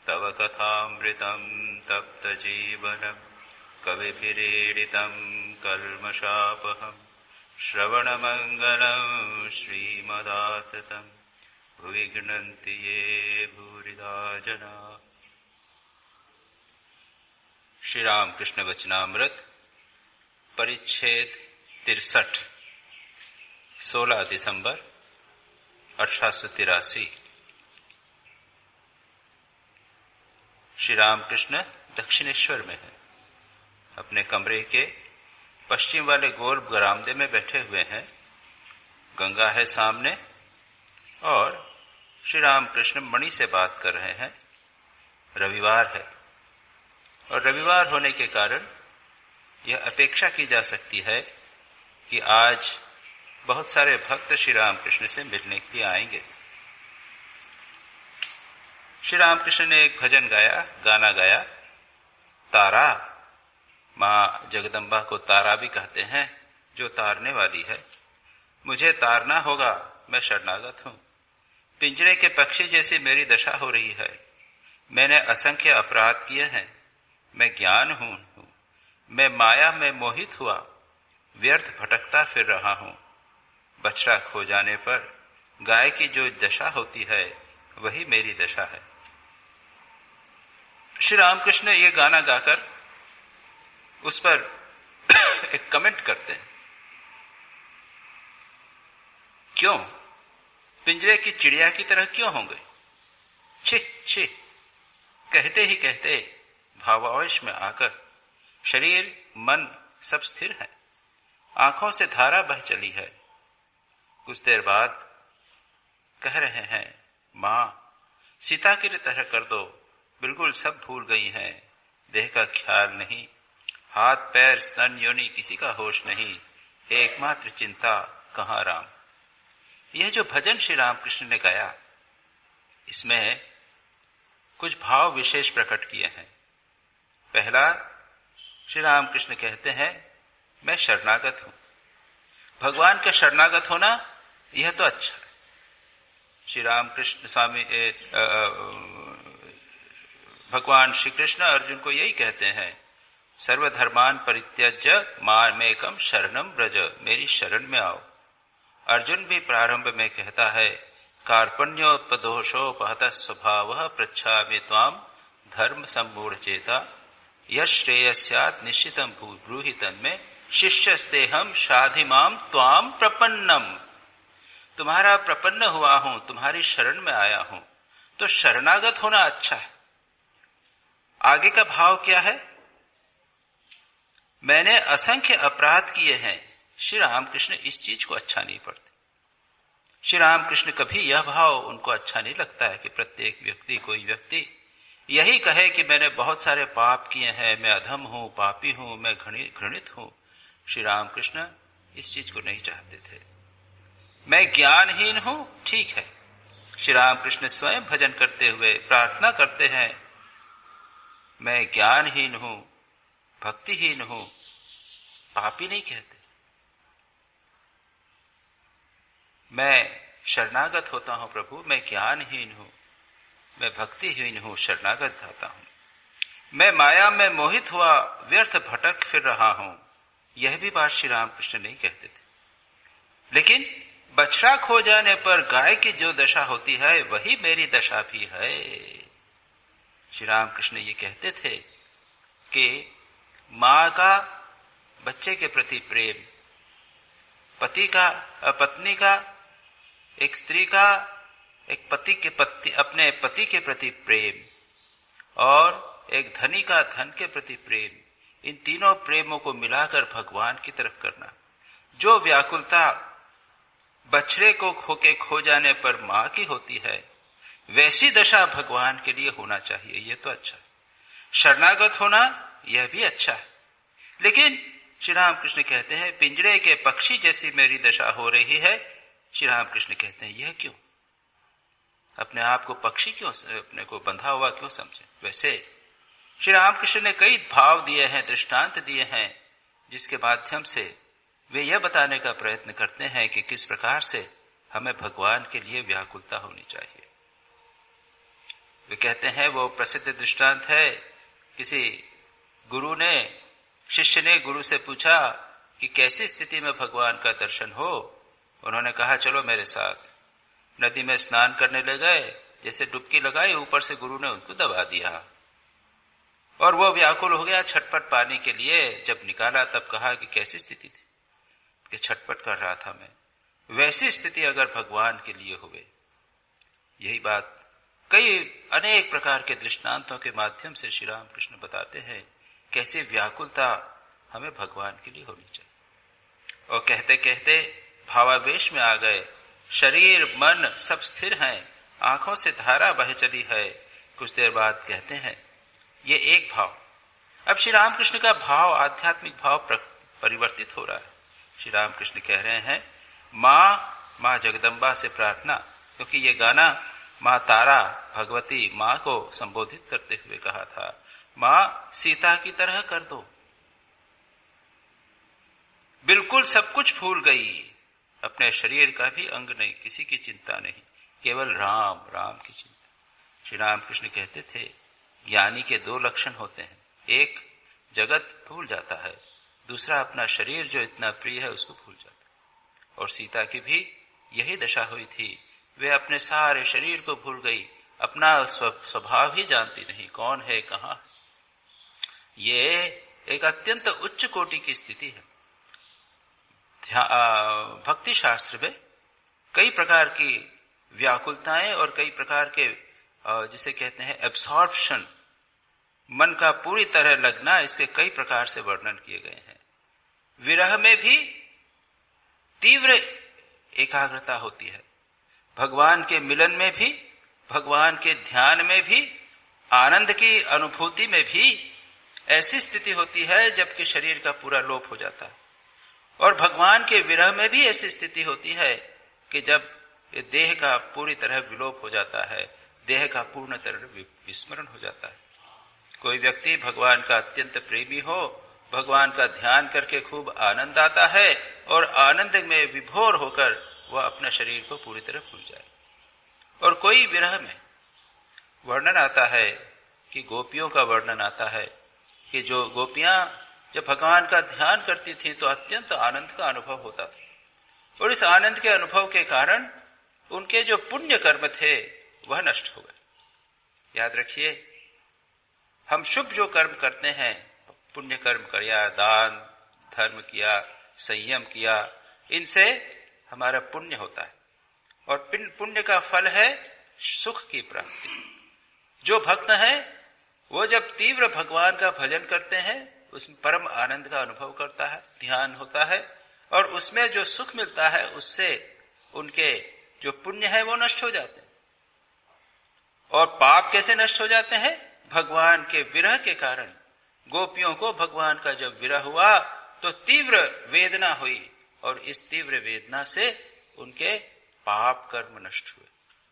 तव कथामृतं तप्तजीवनं कविभिरीडितं कल्मषापहं श्रवणमङ्गलं श्रीमदाततं भुवि गृह्णन्ति ये भूरिदा जना। श्री राम कृष्ण वचनामृत परिच्छेद 63, 16 दिसंबर 1883। श्री रामकृष्ण दक्षिणेश्वर में है। अपने कमरे के पश्चिम वाले गोल बरामदे में बैठे हुए हैं। गंगा है सामने और श्री रामकृष्ण मणि से बात कर रहे हैं। रविवार है और रविवार होने के कारण यह अपेक्षा की जा सकती है कि आज बहुत सारे भक्त श्री रामकृष्ण से मिलने के लिए आएंगे। श्री रामकृष्ण ने एक भजन गाया, गाना गाया। तारा, मां जगदम्बा को तारा भी कहते हैं, जो तारने वाली है। मुझे तारना होगा, मैं शरणागत हूं। पिंजरे के पक्षी जैसी मेरी दशा हो रही है। मैंने असंख्य अपराध किए हैं। मैं ज्ञान हूं। मैं माया में मोहित हुआ, व्यर्थ भटकता फिर रहा हूं। बछड़ा खो जाने पर गाय की जो दशा होती है वही मेरी दशा है। श्री रामकृष्ण ये गाना गाकर उस पर एक कमेंट करते हैं। क्यों? पिंजरे की चिड़िया की तरह क्यों होंगे? छी छी, कहते ही कहते भावावेश में आकर शरीर मन सब स्थिर है। आंखों से धारा बह चली है। कुछ देर बाद कह रहे हैं, मां सीता की तरह कर दो, बिल्कुल सब भूल गई हैं। देह का ख्याल नहीं, हाथ पैर स्तन योनि किसी का होश नहीं। एकमात्र चिंता कहां राम। यह जो भजन श्री रामकृष्ण ने गाया, इसमें कुछ भाव विशेष प्रकट किए हैं। पहला, श्री रामकृष्ण कहते हैं मैं शरणागत हूं। भगवान का शरणागत होना यह तो अच्छा है। श्री रामकृष्ण स्वामी भगवान श्री कृष्ण अर्जुन को यही कहते हैं, सर्वधर्मान परित्यज्य मामेकम शरणम व्रज, मेरी शरण में आओ। अर्जुन भी प्रारंभ में कहता है, कार्पण्योपदोषोपहत स्वभाव पृच्छामि त्वाम धर्म सम्मूढ़ चेता यश्रेयस्यात् निश्चितम ब्रूहि तन्मे शिष्यस्तेहम शाधिमाम त्वाम प्रपन्नम। तुम्हारा प्रपन्न हुआ हूं, तुम्हारी शरण में आया हूं। तो शरणागत होना अच्छा है। आगे का भाव क्या है? मैंने असंख्य अपराध किए हैं। श्री रामकृष्ण इस चीज को अच्छा नहीं पढ़ते। श्री रामकृष्ण कभी यह भाव उनको अच्छा नहीं लगता है कि प्रत्येक व्यक्ति, कोई व्यक्ति यही कहे कि मैंने बहुत सारे पाप किए हैं, मैं अधम हूं, पापी हूं, मैं घृणित हूं। श्री रामकृष्ण इस चीज को नहीं चाहते थे। मैं ज्ञानहीन हूं, ठीक है। श्री रामकृष्ण स्वयं भजन करते हुए प्रार्थना करते हैं, मैं ज्ञानहीन हूं, भक्तिहीन हूं, पापी नहीं कहते। मैं शरणागत होता हूं प्रभु, मैं ज्ञानहीन हूं, मैं भक्तिहीन हूं, शरणागत होता हूं। मैं माया में मोहित हुआ, व्यर्थ भटक फिर रहा हूं। यह भी बात श्री रामकृष्ण नहीं कहते थे। लेकिन बछड़ा खो जाने पर गाय की जो दशा होती है वही मेरी दशा भी है। श्री रामकृष्ण ये कहते थे कि मां का बच्चे के प्रति प्रेम, पत्नी का, एक स्त्री का एक अपने पति के प्रति प्रेम और एक धनी का धन के प्रति प्रेम, इन तीनों प्रेमों को मिलाकर भगवान की तरफ करना। जो व्याकुलता बछड़े को खो जाने पर मां की होती है, वैसी दशा भगवान के लिए होना चाहिए। यह तो अच्छा है। शरणागत होना यह भी अच्छा है। लेकिन श्री रामकृष्ण कहते हैं पिंजरे के पक्षी जैसी मेरी दशा हो रही है। श्री रामकृष्ण कहते हैं यह क्यों? अपने आप को पक्षी क्यों, अपने को बंधा हुआ क्यों समझे? वैसे श्री रामकृष्ण ने कई भाव दिए हैं, दृष्टांत दिए हैं, जिसके माध्यम से वे यह बताने का प्रयत्न करते हैं कि किस प्रकार से हमें भगवान के लिए व्याकुलता होनी चाहिए। वे कहते हैं, वो प्रसिद्ध दृष्टांत है, किसी गुरु ने, शिष्य ने गुरु से पूछा कि कैसी स्थिति में भगवान का दर्शन हो। उन्होंने कहा चलो मेरे साथ। नदी में स्नान करने ले गए, जैसे डुबकी लगाई, ऊपर से गुरु ने उनको दबा दिया और वो व्याकुल हो गया छटपट पाने के लिए। जब निकाला तब कहा कि कैसी स्थिति थी, कि छटपट कर रहा था मैं। वैसी स्थिति अगर भगवान के लिए हुए, यही बात कई अनेक प्रकार के दृष्टांतों के माध्यम से श्री राम कृष्ण बताते हैं, कैसे व्याकुलता हमें भगवान के लिए होनी चाहिए। और कहते कहते भावावेश में आ गए, शरीर मन सब स्थिर हैं, आंखों से धारा बह चली है। कुछ देर बाद कहते हैं, ये एक भाव। अब श्री रामकृष्ण का भाव, आध्यात्मिक भाव परिवर्तित हो रहा है। श्री रामकृष्ण कह रहे हैं, माँ जगदम्बा से प्रार्थना, क्योंकि ये गाना माँ तारा भगवती माँ को संबोधित करते हुए कहा था, माँ सीता की तरह कर दो। बिल्कुल सब कुछ भूल गई, अपने शरीर का भी अंग नहीं, किसी की चिंता नहीं, केवल राम राम की चिंता। श्री रामकृष्ण कहते थे, ज्ञानी के दो लक्षण होते हैं, एक जगत भूल जाता है, दूसरा अपना शरीर जो इतना प्रिय है उसको भूल जाता है। और सीता की भी यही दशा हुई थी, वे अपने सारे शरीर को भूल गई, अपना स्वभाव ही जानती नहीं, कौन है कहां है। ये एक अत्यंत उच्च कोटि की स्थिति है। भक्ति शास्त्र में कई प्रकार की व्याकुलताएं और कई प्रकार के जिसे कहते हैं एब्सॉर्प्शन, मन का पूरी तरह लगना, इसके कई प्रकार से वर्णन किए गए हैं। विरह में भी तीव्र एकाग्रता होती है, भगवान के मिलन में भी, भगवान के ध्यान में भी, आनंद की अनुभूति में भी ऐसी स्थिति होती है जबकि शरीर का पूरा लोप हो जाता है। और भगवान के विरह में भी ऐसी स्थिति होती है कि जब देह का पूरी तरह विलोप हो जाता है, देह का पूर्ण तरह विस्मरण हो जाता है। कोई व्यक्ति भगवान का अत्यंत प्रेमी हो, भगवान का ध्यान करके खूब आनंद आता है और आनंद में विभोर होकर वह अपने शरीर को पूरी तरह भूल जाए। और कोई विरह में वर्णन आता है कि गोपियों का वर्णन आता है कि जो गोपियां जब भगवान का ध्यान करती थी तो अत्यंत आनंद का अनुभव होता था, और इस आनंद के अनुभव के कारण उनके जो पुण्य कर्म थे वह नष्ट हो गए। याद रखिए, हम शुभ जो कर्म करते हैं, पुण्य कर्म किया, दान धर्म किया, संयम किया, इनसे हमारा पुण्य होता है और पुण्य का फल है सुख की प्राप्ति। जो भक्त हैं वो जब तीव्र भगवान का भजन करते हैं उसमें परम आनंद का अनुभव करता है, ध्यान होता है, और उसमें जो सुख मिलता है उससे उनके जो पुण्य है वो नष्ट हो जाते हैं। और पाप कैसे नष्ट हो जाते हैं? भगवान के विरह के कारण। गोपियों को भगवान का जब विरह हुआ तो तीव्र वेदना हुई, और इस तीव्र वेदना से उनके पाप कर्म नष्ट हुए।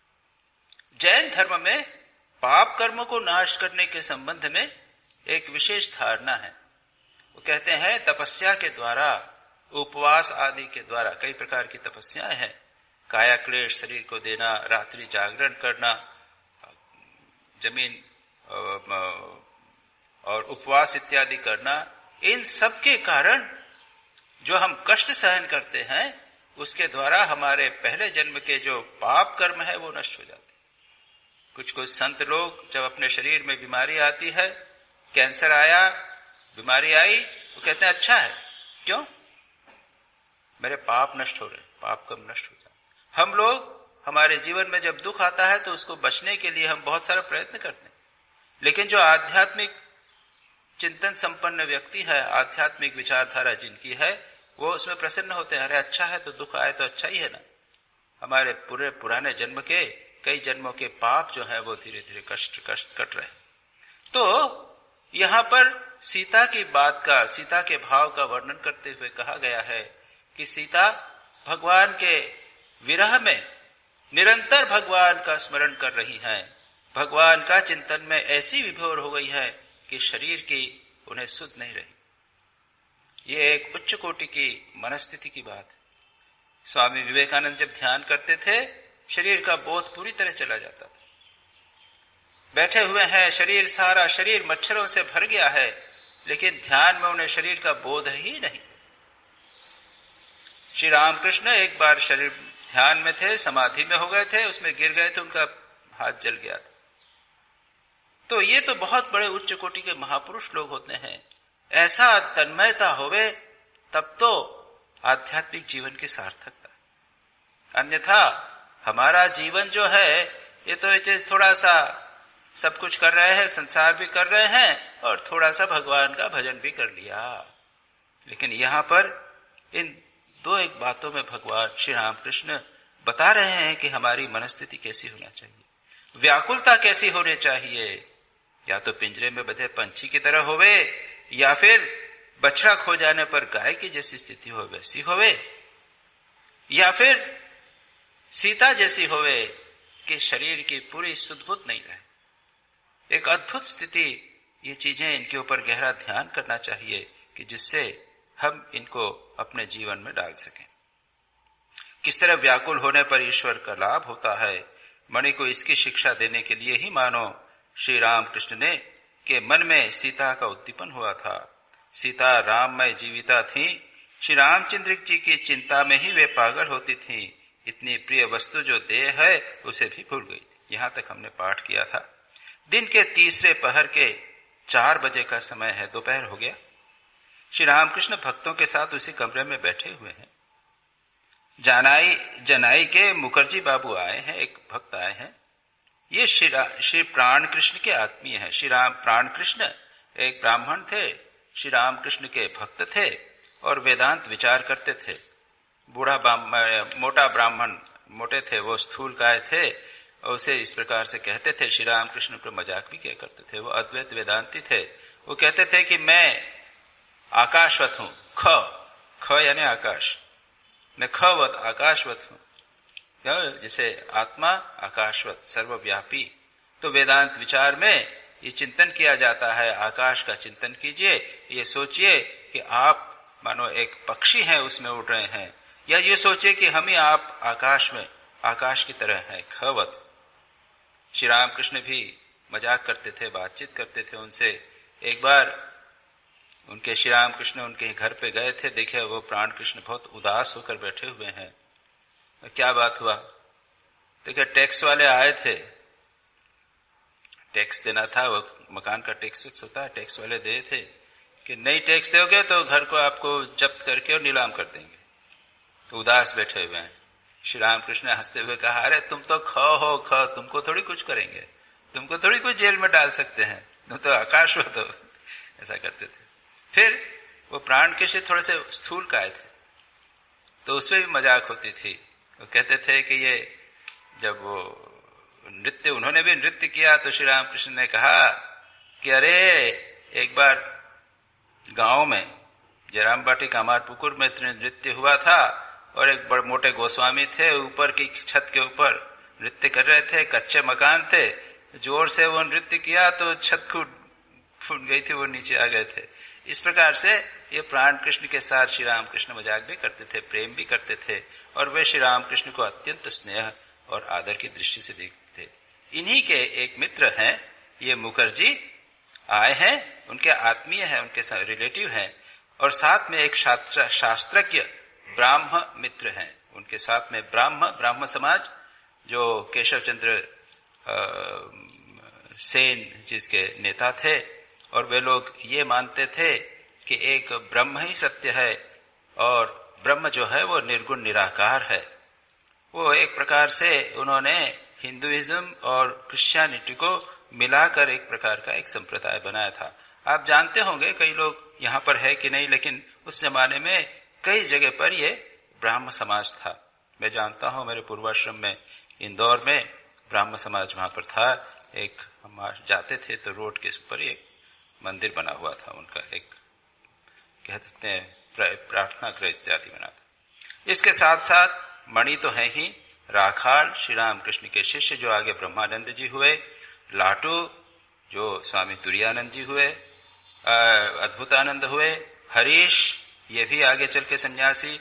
जैन धर्म में पाप कर्म को नाश करने के संबंध में एक विशेष धारणा है। वो कहते हैं तपस्या के द्वारा, उपवास आदि के द्वारा, कई प्रकार की तपस्याएं हैं, काया क्लेश शरीर को देना, रात्रि जागरण करना, जमीन और उपवास इत्यादि करना, इन सब के कारण जो हम कष्ट सहन करते हैं उसके द्वारा हमारे पहले जन्म के जो पाप कर्म है वो नष्ट हो जाते हैं। कुछ संत लोग जब अपने शरीर में बीमारी आती है, कैंसर आया, बीमारी आई, वो कहते हैं अच्छा है, क्यों? मेरे पाप नष्ट हो रहे, पाप कर्म नष्ट हो जाए। हम लोग हमारे जीवन में जब दुख आता है तो उसको बचने के लिए हम बहुत सारा प्रयत्न करते हैं, लेकिन जो आध्यात्मिक चिंतन संपन्न व्यक्ति है, आध्यात्मिक विचारधारा जिनकी है, वो उसमें प्रसन्न होते हैं। अरे अच्छा है तो दुख आए तो अच्छा ही है ना। हमारे पूरे पुराने जन्म के कई जन्मों के पाप जो है वो धीरे धीरे कष्ट कट रहे। तो यहां पर सीता की बात का, सीता के भाव का वर्णन करते हुए कहा गया है कि सीता भगवान के विरह में निरंतर भगवान का स्मरण कर रही हैं, भगवान का चिंतन में ऐसी विभोर हो गई है कि शरीर की उन्हें सुध नहीं रही। ये एक उच्च कोटि की मनस्थिति की बात है। स्वामी विवेकानंद जब ध्यान करते थे, शरीर का बोध पूरी तरह चला जाता था। बैठे हुए हैं, सारा शरीर मच्छरों से भर गया है, लेकिन ध्यान में उन्हें शरीर का बोध ही नहीं। श्री रामकृष्ण एक बार शरीर ध्यान में थे, समाधि में हो गए थे, उसमें गिर गए थे, उनका हाथ जल गया था। तो ये तो बहुत बड़े उच्च कोटि के महापुरुष लोग होते हैं। ऐसा तन्मयता होवे तब तो आध्यात्मिक जीवन की सार्थकता। अन्यथा हमारा जीवन जो है ये तो थोड़ा सा सब कुछ कर रहे हैं, संसार भी कर रहे हैं और थोड़ा सा भगवान का भजन भी कर लिया। लेकिन यहां पर इन दो एक बातों में भगवान श्री रामकृष्ण बता रहे हैं कि हमारी मनस्थिति कैसी होना चाहिए, व्याकुलता कैसी होनी चाहिए। या तो पिंजरे में बंधे पंछी की तरह होवे, या फिर बछड़ा खो जाने पर गाय की जैसी स्थिति हो वैसी होवे, या फिर सीता जैसी होवे कि शरीर की पूरी सुधबुद्ध नहीं रहे। एक अद्भुत स्थिति, ये चीजें, इनके ऊपर गहरा ध्यान करना चाहिए कि जिससे हम इनको अपने जीवन में डाल सकें। किस तरह व्याकुल होने पर ईश्वर का लाभ होता है, मणि को इसकी शिक्षा देने के लिए ही मानो श्री रामकृष्ण ने के मन में सीता का उद्दीपन हुआ था। सीता राममय जीविता थी, श्री रामचंद्र जी की चिंता में ही वे पागल होती थी। इतनी प्रिय वस्तु जो देह है उसे भी भूल गई थी। यहां तक हमने पाठ किया था। दिन के तीसरे पहर के 4 बजे का समय है, दोपहर हो गया। श्री रामकृष्ण भक्तों के साथ उसी कमरे में बैठे हुए हैं। जनाई के मुखर्जी बाबू आए हैं, एक भक्त आए हैं। ये श्री प्राण कृष्ण के आत्मीय है। श्री राम प्राण कृष्ण एक ब्राह्मण थे, श्री रामकृष्ण के भक्त थे और वेदांत विचार करते थे। मोटा ब्राह्मण, मोटे थे वो, स्थूल काय थे और उसे इस प्रकार से कहते थे। श्री रामकृष्ण पर मजाक भी किया करते थे। वो अद्वैत वेदांती थे। वो कहते थे कि मैं आकाशवत हूं, ख यानी आकाश, मैं खवत आकाशवत हूं, जैसे आत्मा आकाशवत सर्वव्यापी। तो वेदांत विचार में ये चिंतन किया जाता है, आकाश का चिंतन कीजिए। ये सोचिए कि आप मानो एक पक्षी हैं, उसमें उड़ रहे हैं, या ये सोचिए कि हम ही आप आकाश में, आकाश की तरह हैं, खवत। श्री रामकृष्ण भी मजाक करते थे, बातचीत करते थे उनसे। एक बार उनके श्री रामकृष्ण उनके घर पे गए थे, देखे वो प्राण कृष्ण बहुत उदास होकर बैठे हुए हैं। क्या बात हुआ? देखिए टैक्स वाले आए थे, टैक्स देना था, वो मकान का टैक्स होता है, टैक्स वाले दे थे कि नहीं टैक्स दोगे तो घर को आपको जब्त करके और नीलाम कर देंगे। तो उदास बैठे हुए हैं। श्री रामकृष्ण ने हंसते हुए कहा, अरे तुम तो ख, तुमको थोड़ी कुछ करेंगे, तुमको थोड़ी कुछ जेल में डाल सकते हैं, तुम तो आकाश हो। तो ऐसा करते थे। फिर वो प्राण के से थोड़े से स्थूल काय थे, तो उसमें भी मजाक होती थी। वो कहते थे कि ये जब वो नृत्य, उन्होंने भी नृत्य किया, तो श्री रामकृष्ण ने कहा कि अरे एक बार गांव में जयराम बाटी कामारपुकुर में नृत्य हुआ था और एक बड़े मोटे गोस्वामी थे, ऊपर की छत के ऊपर नृत्य कर रहे थे, कच्चे मकान थे, जोर से वो नृत्य किया तो छत फूट गई थी, वो नीचे आ गए थे। इस प्रकार से ये प्राण कृष्ण के साथ श्री रामकृष्ण मजाक भी करते थे, प्रेम भी करते थे, और वे श्री रामकृष्ण को अत्यंत स्नेह और आदर की दृष्टि से देखते थे। इन्हीं के एक मित्र हैं, ये मुखर्जी आए हैं, उनके आत्मीय हैं, उनके रिलेटिव हैं, और साथ में एक शास्त्रज्ञ ब्राह्म मित्र हैं। उनके साथ में ब्राह्म समाज, जो केशव चंद्र सेन जिसके नेता थे, और वे लोग ये मानते थे कि एक ब्रह्म ही सत्य है और ब्रह्म जो है वो निर्गुण निराकार है। वो एक प्रकार से उन्होंने हिंदुइज्म और क्रिश्चियनिटी को मिलाकर एक प्रकार का एक संप्रदाय बनाया था। आप जानते होंगे, कई लोग यहाँ पर है कि नहीं, लेकिन उस जमाने में कई जगह पर ये ब्राह्म समाज था। मैं जानता हूँ मेरे पूर्वाश्रम में इंदौर में ब्राह्म समाज वहां पर था। एक हम जाते थे तो रोड के ऊपर एक मंदिर बना हुआ था उनका, एक कह सकते हैं प्रार्थना गृह इत्यादि बना था। इसके साथ साथ मणि तो है ही, राखाल श्री रामकृष्ण के शिष्य जो आगे ब्रह्मानंद जी हुए, लाटू जो स्वामी तुरानंद जी हुए, अद्भुतानंद हुए, हरीश ये भी आगे चल के सन्यासी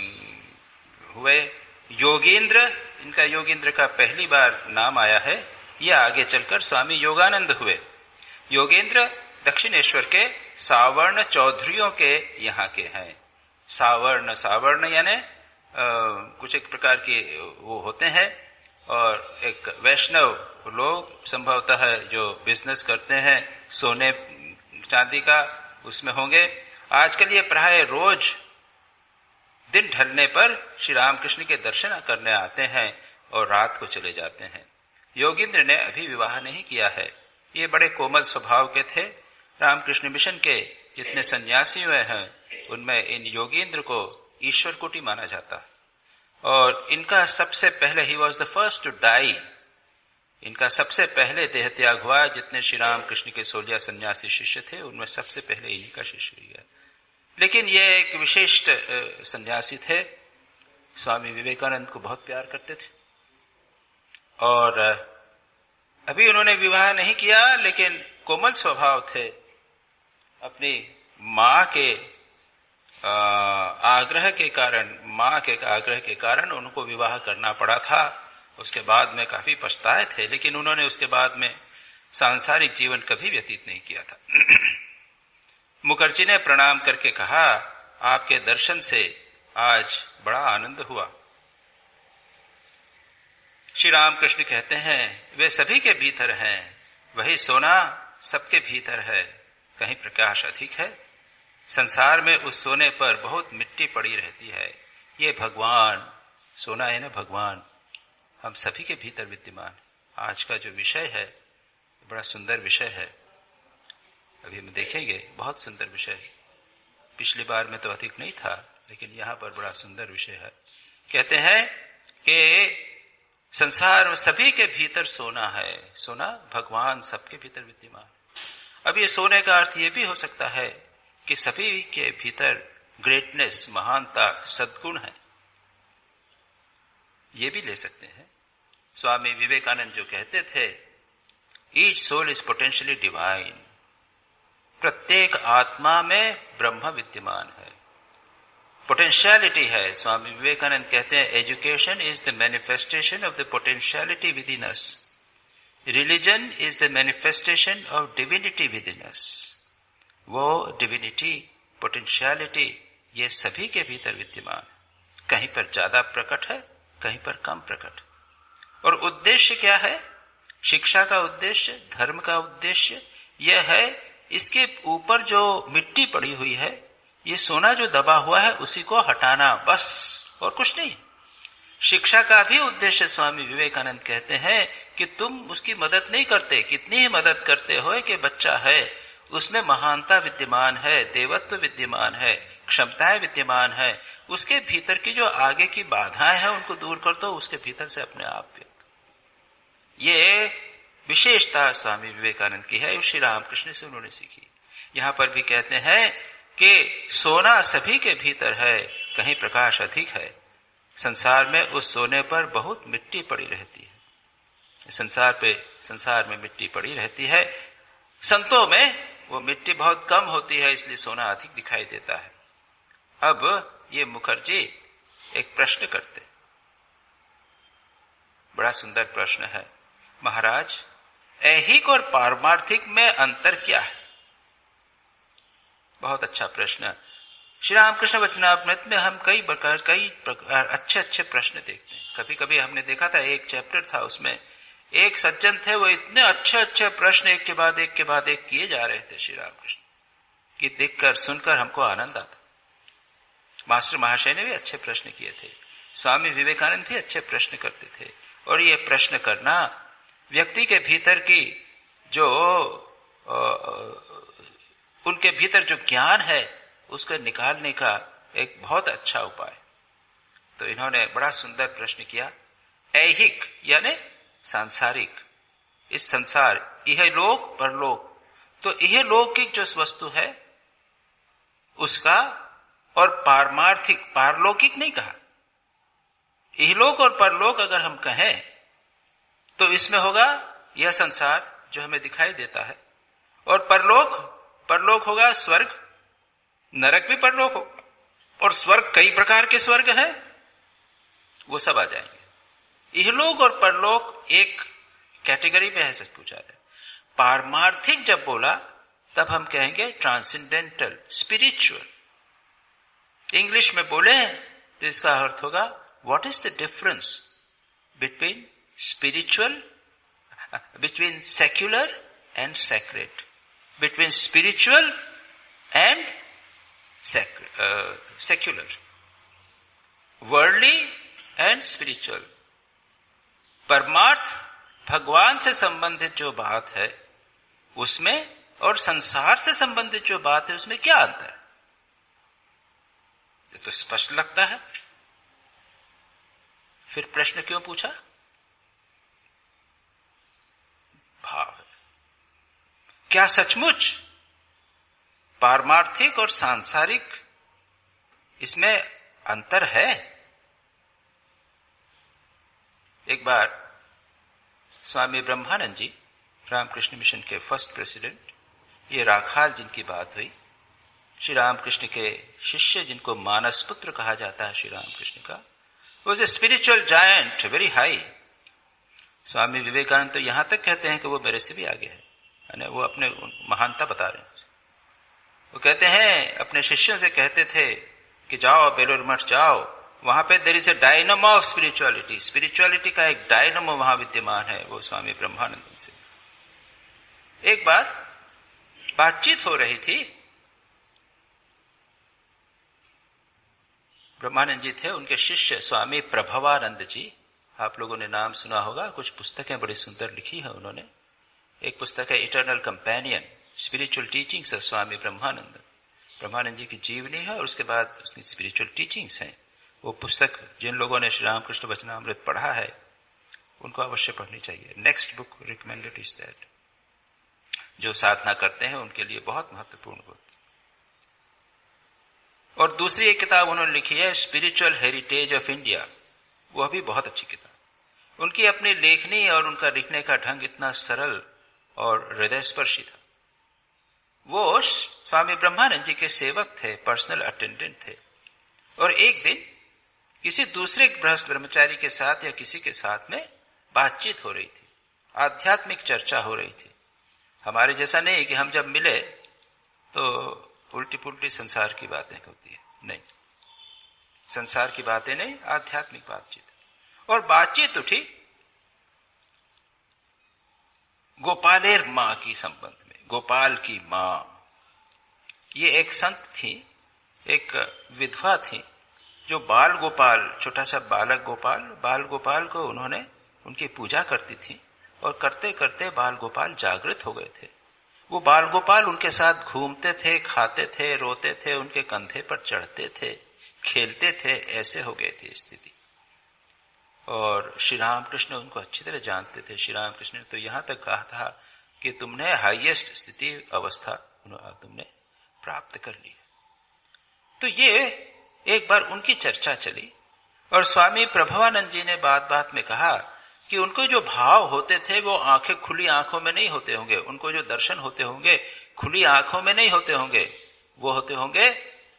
हुए, योगींद्र, इनका योगींद्र का पहली बार नाम आया है, ये आगे चलकर स्वामी योगानंद हुए। योगेंद्र दक्षिणेश्वर के सावर्ण चौधरियों के यहाँ के हैं। सावर्ण यानी कुछ एक प्रकार के वो होते हैं, और एक वैष्णव लोग संभवतः जो बिजनेस करते हैं सोने चांदी का, उसमें होंगे। आजकल ये प्राय रोज दिन ढलने पर श्री रामकृष्ण के दर्शन करने आते हैं और रात को चले जाते हैं। योगेंद्र ने अभी विवाह नहीं किया है। ये बड़े कोमल स्वभाव के थे। रामकृष्ण मिशन के जितने सन्यासी हुए हैं उनमें इन योगेंद्र को ईश्वर कोटि माना जाता है। और इनका सबसे पहले, he was the first to die, इनका सबसे पहले देह त्याग हुआ। जितने श्री रामकृष्ण के 16 सन्यासी शिष्य थे उनमें सबसे पहले इन्हीं का शिष्य हुआ। लेकिन ये एक विशिष्ट सन्यासी थे, स्वामी विवेकानंद को बहुत प्यार करते थे। और अभी उन्होंने विवाह नहीं किया, लेकिन कोमल स्वभाव थे। अपनी मां के आग्रह के कारण उनको विवाह करना पड़ा था। उसके बाद में काफी पछताए थे, लेकिन उन्होंने उसके बाद में सांसारिक जीवन कभी व्यतीत नहीं किया था। मुखर्जी ने प्रणाम करके कहा, आपके दर्शन से आज बड़ा आनंद हुआ। श्री रामकृष्ण कहते हैं, वे सभी के भीतर हैं, वही सोना सबके भीतर है, कहीं प्रकाश अधिक है। संसार में उस सोने पर बहुत मिट्टी पड़ी रहती है। ये भगवान, सोना है ना भगवान, हम सभी के भीतर विद्यमान। आज का जो विषय है बड़ा सुंदर विषय है, अभी हम देखेंगे, बहुत सुंदर विषय है। पिछली बार में तो अधिक नहीं था, लेकिन यहां पर बड़ा सुंदर विषय है। कहते हैं कि संसार में सभी के भीतर सोना है, सोना भगवान सबके भीतर विद्यमान। अब ये सोने का अर्थ ये भी हो सकता है कि सभी के भीतर ग्रेटनेस, महानता, सद्गुण है, ये भी ले सकते हैं। स्वामी विवेकानंद जो कहते थे, each soul is potentially divine, प्रत्येक आत्मा में ब्रह्म विद्यमान है, पोटेंशियलिटी है। स्वामी विवेकानंद कहते हैं, education is the manifestation of the potentiality within us, religion is the manifestation of divinity within us. वो डिविनिटी, पोटेंशियलिटी, ये सभी के भीतर विद्यमान, कहीं पर ज्यादा प्रकट है, कहीं पर कम प्रकट। और उद्देश्य क्या है? शिक्षा का उद्देश्य, धर्म का उद्देश्य यह है, इसके ऊपर जो मिट्टी पड़ी हुई है, ये सोना जो दबा हुआ है, उसी को हटाना, बस, और कुछ नहीं। शिक्षा का भी उद्देश्य स्वामी विवेकानंद कहते हैं कि तुम उसकी मदद नहीं करते, कितनी ही मदद करते हो कि बच्चा है, उसमें महानता विद्यमान है, देवत्व विद्यमान है, क्षमताएं विद्यमान है, उसके भीतर की जो आगे की बाधाएं हैं उनको दूर कर दो, उसके भीतर से अपने आप व्यक्त। ये विशेषता स्वामी विवेकानंद की है, श्री रामकृष्ण से उन्होंने सीखी। यहां पर भी कहते हैं कि सोना सभी के भीतर है, कहीं प्रकाश अधिक है। संसार में उस सोने पर बहुत मिट्टी पड़ी रहती है। संसार में मिट्टी पड़ी रहती है। संतों में वो मिट्टी बहुत कम होती है, इसलिए सोना अधिक दिखाई देता है। अब ये मुखर्जी एक प्रश्न करते, बड़ा सुंदर प्रश्न है। महाराज, ऐहिक और पारमार्थिक में अंतर क्या है? बहुत अच्छा प्रश्न। श्री रामकृष्ण वचनामृत में हम कई प्रकार अच्छे प्रश्न देखते हैं। कभी कभी हमने देखा था, एक चैप्टर था, उसमें एक सज्जन थे, वो इतने अच्छे प्रश्न एक के बाद एक किए जा रहे थे श्री रामकृष्ण, कि देखकर सुनकर हमको आनंद आता। मास्टर महाशय ने भी अच्छे प्रश्न किए थे, स्वामी विवेकानंद भी अच्छे प्रश्न करते थे। और ये प्रश्न करना व्यक्ति के भीतर की जो उनके भीतर जो ज्ञान है उसको निकालने का एक बहुत अच्छा उपाय। तो इन्होंने बड़ा सुंदर प्रश्न किया। ऐहिक यानी सांसारिक, इस संसार, यह लोक परलोक, तो यह लौकिक जो वस्तु है उसका, और पारमार्थिक, पारलौकिक नहीं कहा। इहलोक और परलोक अगर हम कहें तो इसमें होगा यह संसार जो हमें दिखाई देता है, और परलोक होगा स्वर्ग, नरक भी परलोक हो, और स्वर्ग कई प्रकार के स्वर्ग हैं, वो सब आ जाएंगे। इहलोक और परलोक एक कैटेगरी में ऐसे पूछा है। पारमार्थिक जब बोला तब हम कहेंगे ट्रांसेंडेंटल, स्पिरिचुअल। इंग्लिश में बोले तो इसका अर्थ होगा what is the difference between spiritual, between secular and sacred, between spiritual and secular, worldly and spiritual. परमार्थ भगवान से संबंधित जो बात है उसमें और संसार से संबंधित जो बात है उसमें क्या अंतर है? ये तो स्पष्ट लगता है। फिर प्रश्न क्यों पूछा? भाव। क्या सचमुच पारमार्थिक और सांसारिक इसमें अंतर है? एक बार स्वामी ब्रह्मानंद जी, रामकृष्ण मिशन के फर्स्ट प्रेसिडेंट, ये राखाल जिनकी बात हुई, श्री रामकृष्ण के शिष्य जिनको मानस पुत्र कहा जाता है श्री रामकृष्ण का, was a spiritual giant, very high. Swami Vivekananda तो यहां तक कहते हैं कि वो मेरे से भी आगे है, वो अपने महानता बता रहे हैं। वो कहते हैं अपने शिष्यों से कहते थे कि जाओ बेलूर मठ जाओ, वहां पे there is a dynamo of spirituality, spirituality का एक डायनामो वहां विद्यमान है। वो स्वामी ब्रह्मानंद से एक बार बातचीत हो रही थी। ब्रह्मानंद जी थे, उनके शिष्य स्वामी प्रभवानंद जी, आप लोगों ने नाम सुना होगा, कुछ पुस्तकें बड़ी सुंदर लिखी है उन्होंने। एक पुस्तक है eternal companion, spiritual teachings of Swami Brahmananda. Brahmananda ji की जीवनी है और उसके बाद उसकी स्पिरिचुअल टीचिंग्स हैं। वो पुस्तक जिन लोगों ने श्री रामकृष्ण वचनामृत पढ़ा है उनको अवश्य पढ़नी चाहिए। Next book recommended is that. जो साधना करते हैं उनके लिए बहुत महत्वपूर्ण होती। और दूसरी एक किताब उन्होंने लिखी है स्पिरिचुअल हेरिटेज ऑफ इंडिया, वह भी बहुत अच्छी किताब। उनकी अपनी लेखनी और उनका लिखने का ढंग इतना सरल और हृदयस्पर्शी था। वो स्वामी ब्रह्मानंद जी के सेवक थे, पर्सनल अटेंडेंट थे। और एक दिन किसी दूसरे गृहस्थ ब्रह्मचारी के साथ या किसी के साथ में बातचीत हो रही थी, आध्यात्मिक चर्चा हो रही थी। हमारे जैसा नहीं कि हम जब मिले तो उल्टी पुल्टी संसार की बातें होती है, नहीं, संसार की बातें नहीं, आध्यात्मिक बातचीत। और बातचीत उठी गोपालेर मां की संबंध में, गोपाल की मां। ये एक संत थी, एक विधवा थी, जो बाल गोपाल, छोटा सा बालक गोपाल, बाल गोपाल को उन्होंने उनकी पूजा करती थी। और करते करते बाल गोपाल जागृत हो गए थे। वो बाल गोपाल उनके साथ घूमते थे, खाते थे, रोते थे, उनके कंधे पर चढ़ते थे, खेलते थे, ऐसे हो गए थे स्थिति। और श्री रामकृष्ण उनको अच्छी तरह जानते थे। श्री रामकृष्ण ने तो यहां तक कहा था कि तुमने हाईएस्ट स्थिति अवस्था तुमने प्राप्त कर ली। तो ये एक बार उनकी चर्चा चली और स्वामी प्रभवानंद जी ने बात बात में कहा कि उनको जो भाव होते थे वो आंखें खुली आंखों में नहीं होते होंगे, उनको जो दर्शन होते होंगे खुली आंखों में नहीं होते होंगे, वो होते होंगे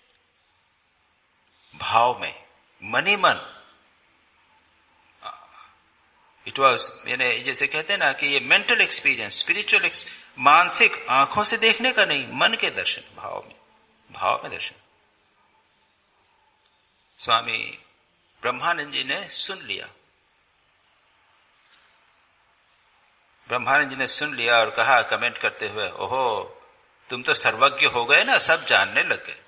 भाव में, मनी मन। इट वॉज, यानी जैसे कहते हैं ना कि ये मेंटल एक्सपीरियंस, स्पिरिचुअल मानसिक आंखों से देखने का नहीं, मन के दर्शन, भाव में, भाव में दर्शन। स्वामी ब्रह्मानंद जी ने सुन लिया। ब्रह्मानंद जी ने सुन लिया और कहा कमेंट करते हुए, ओहो तुम तो सर्वज्ञ हो गए ना, सब जानने लग गए।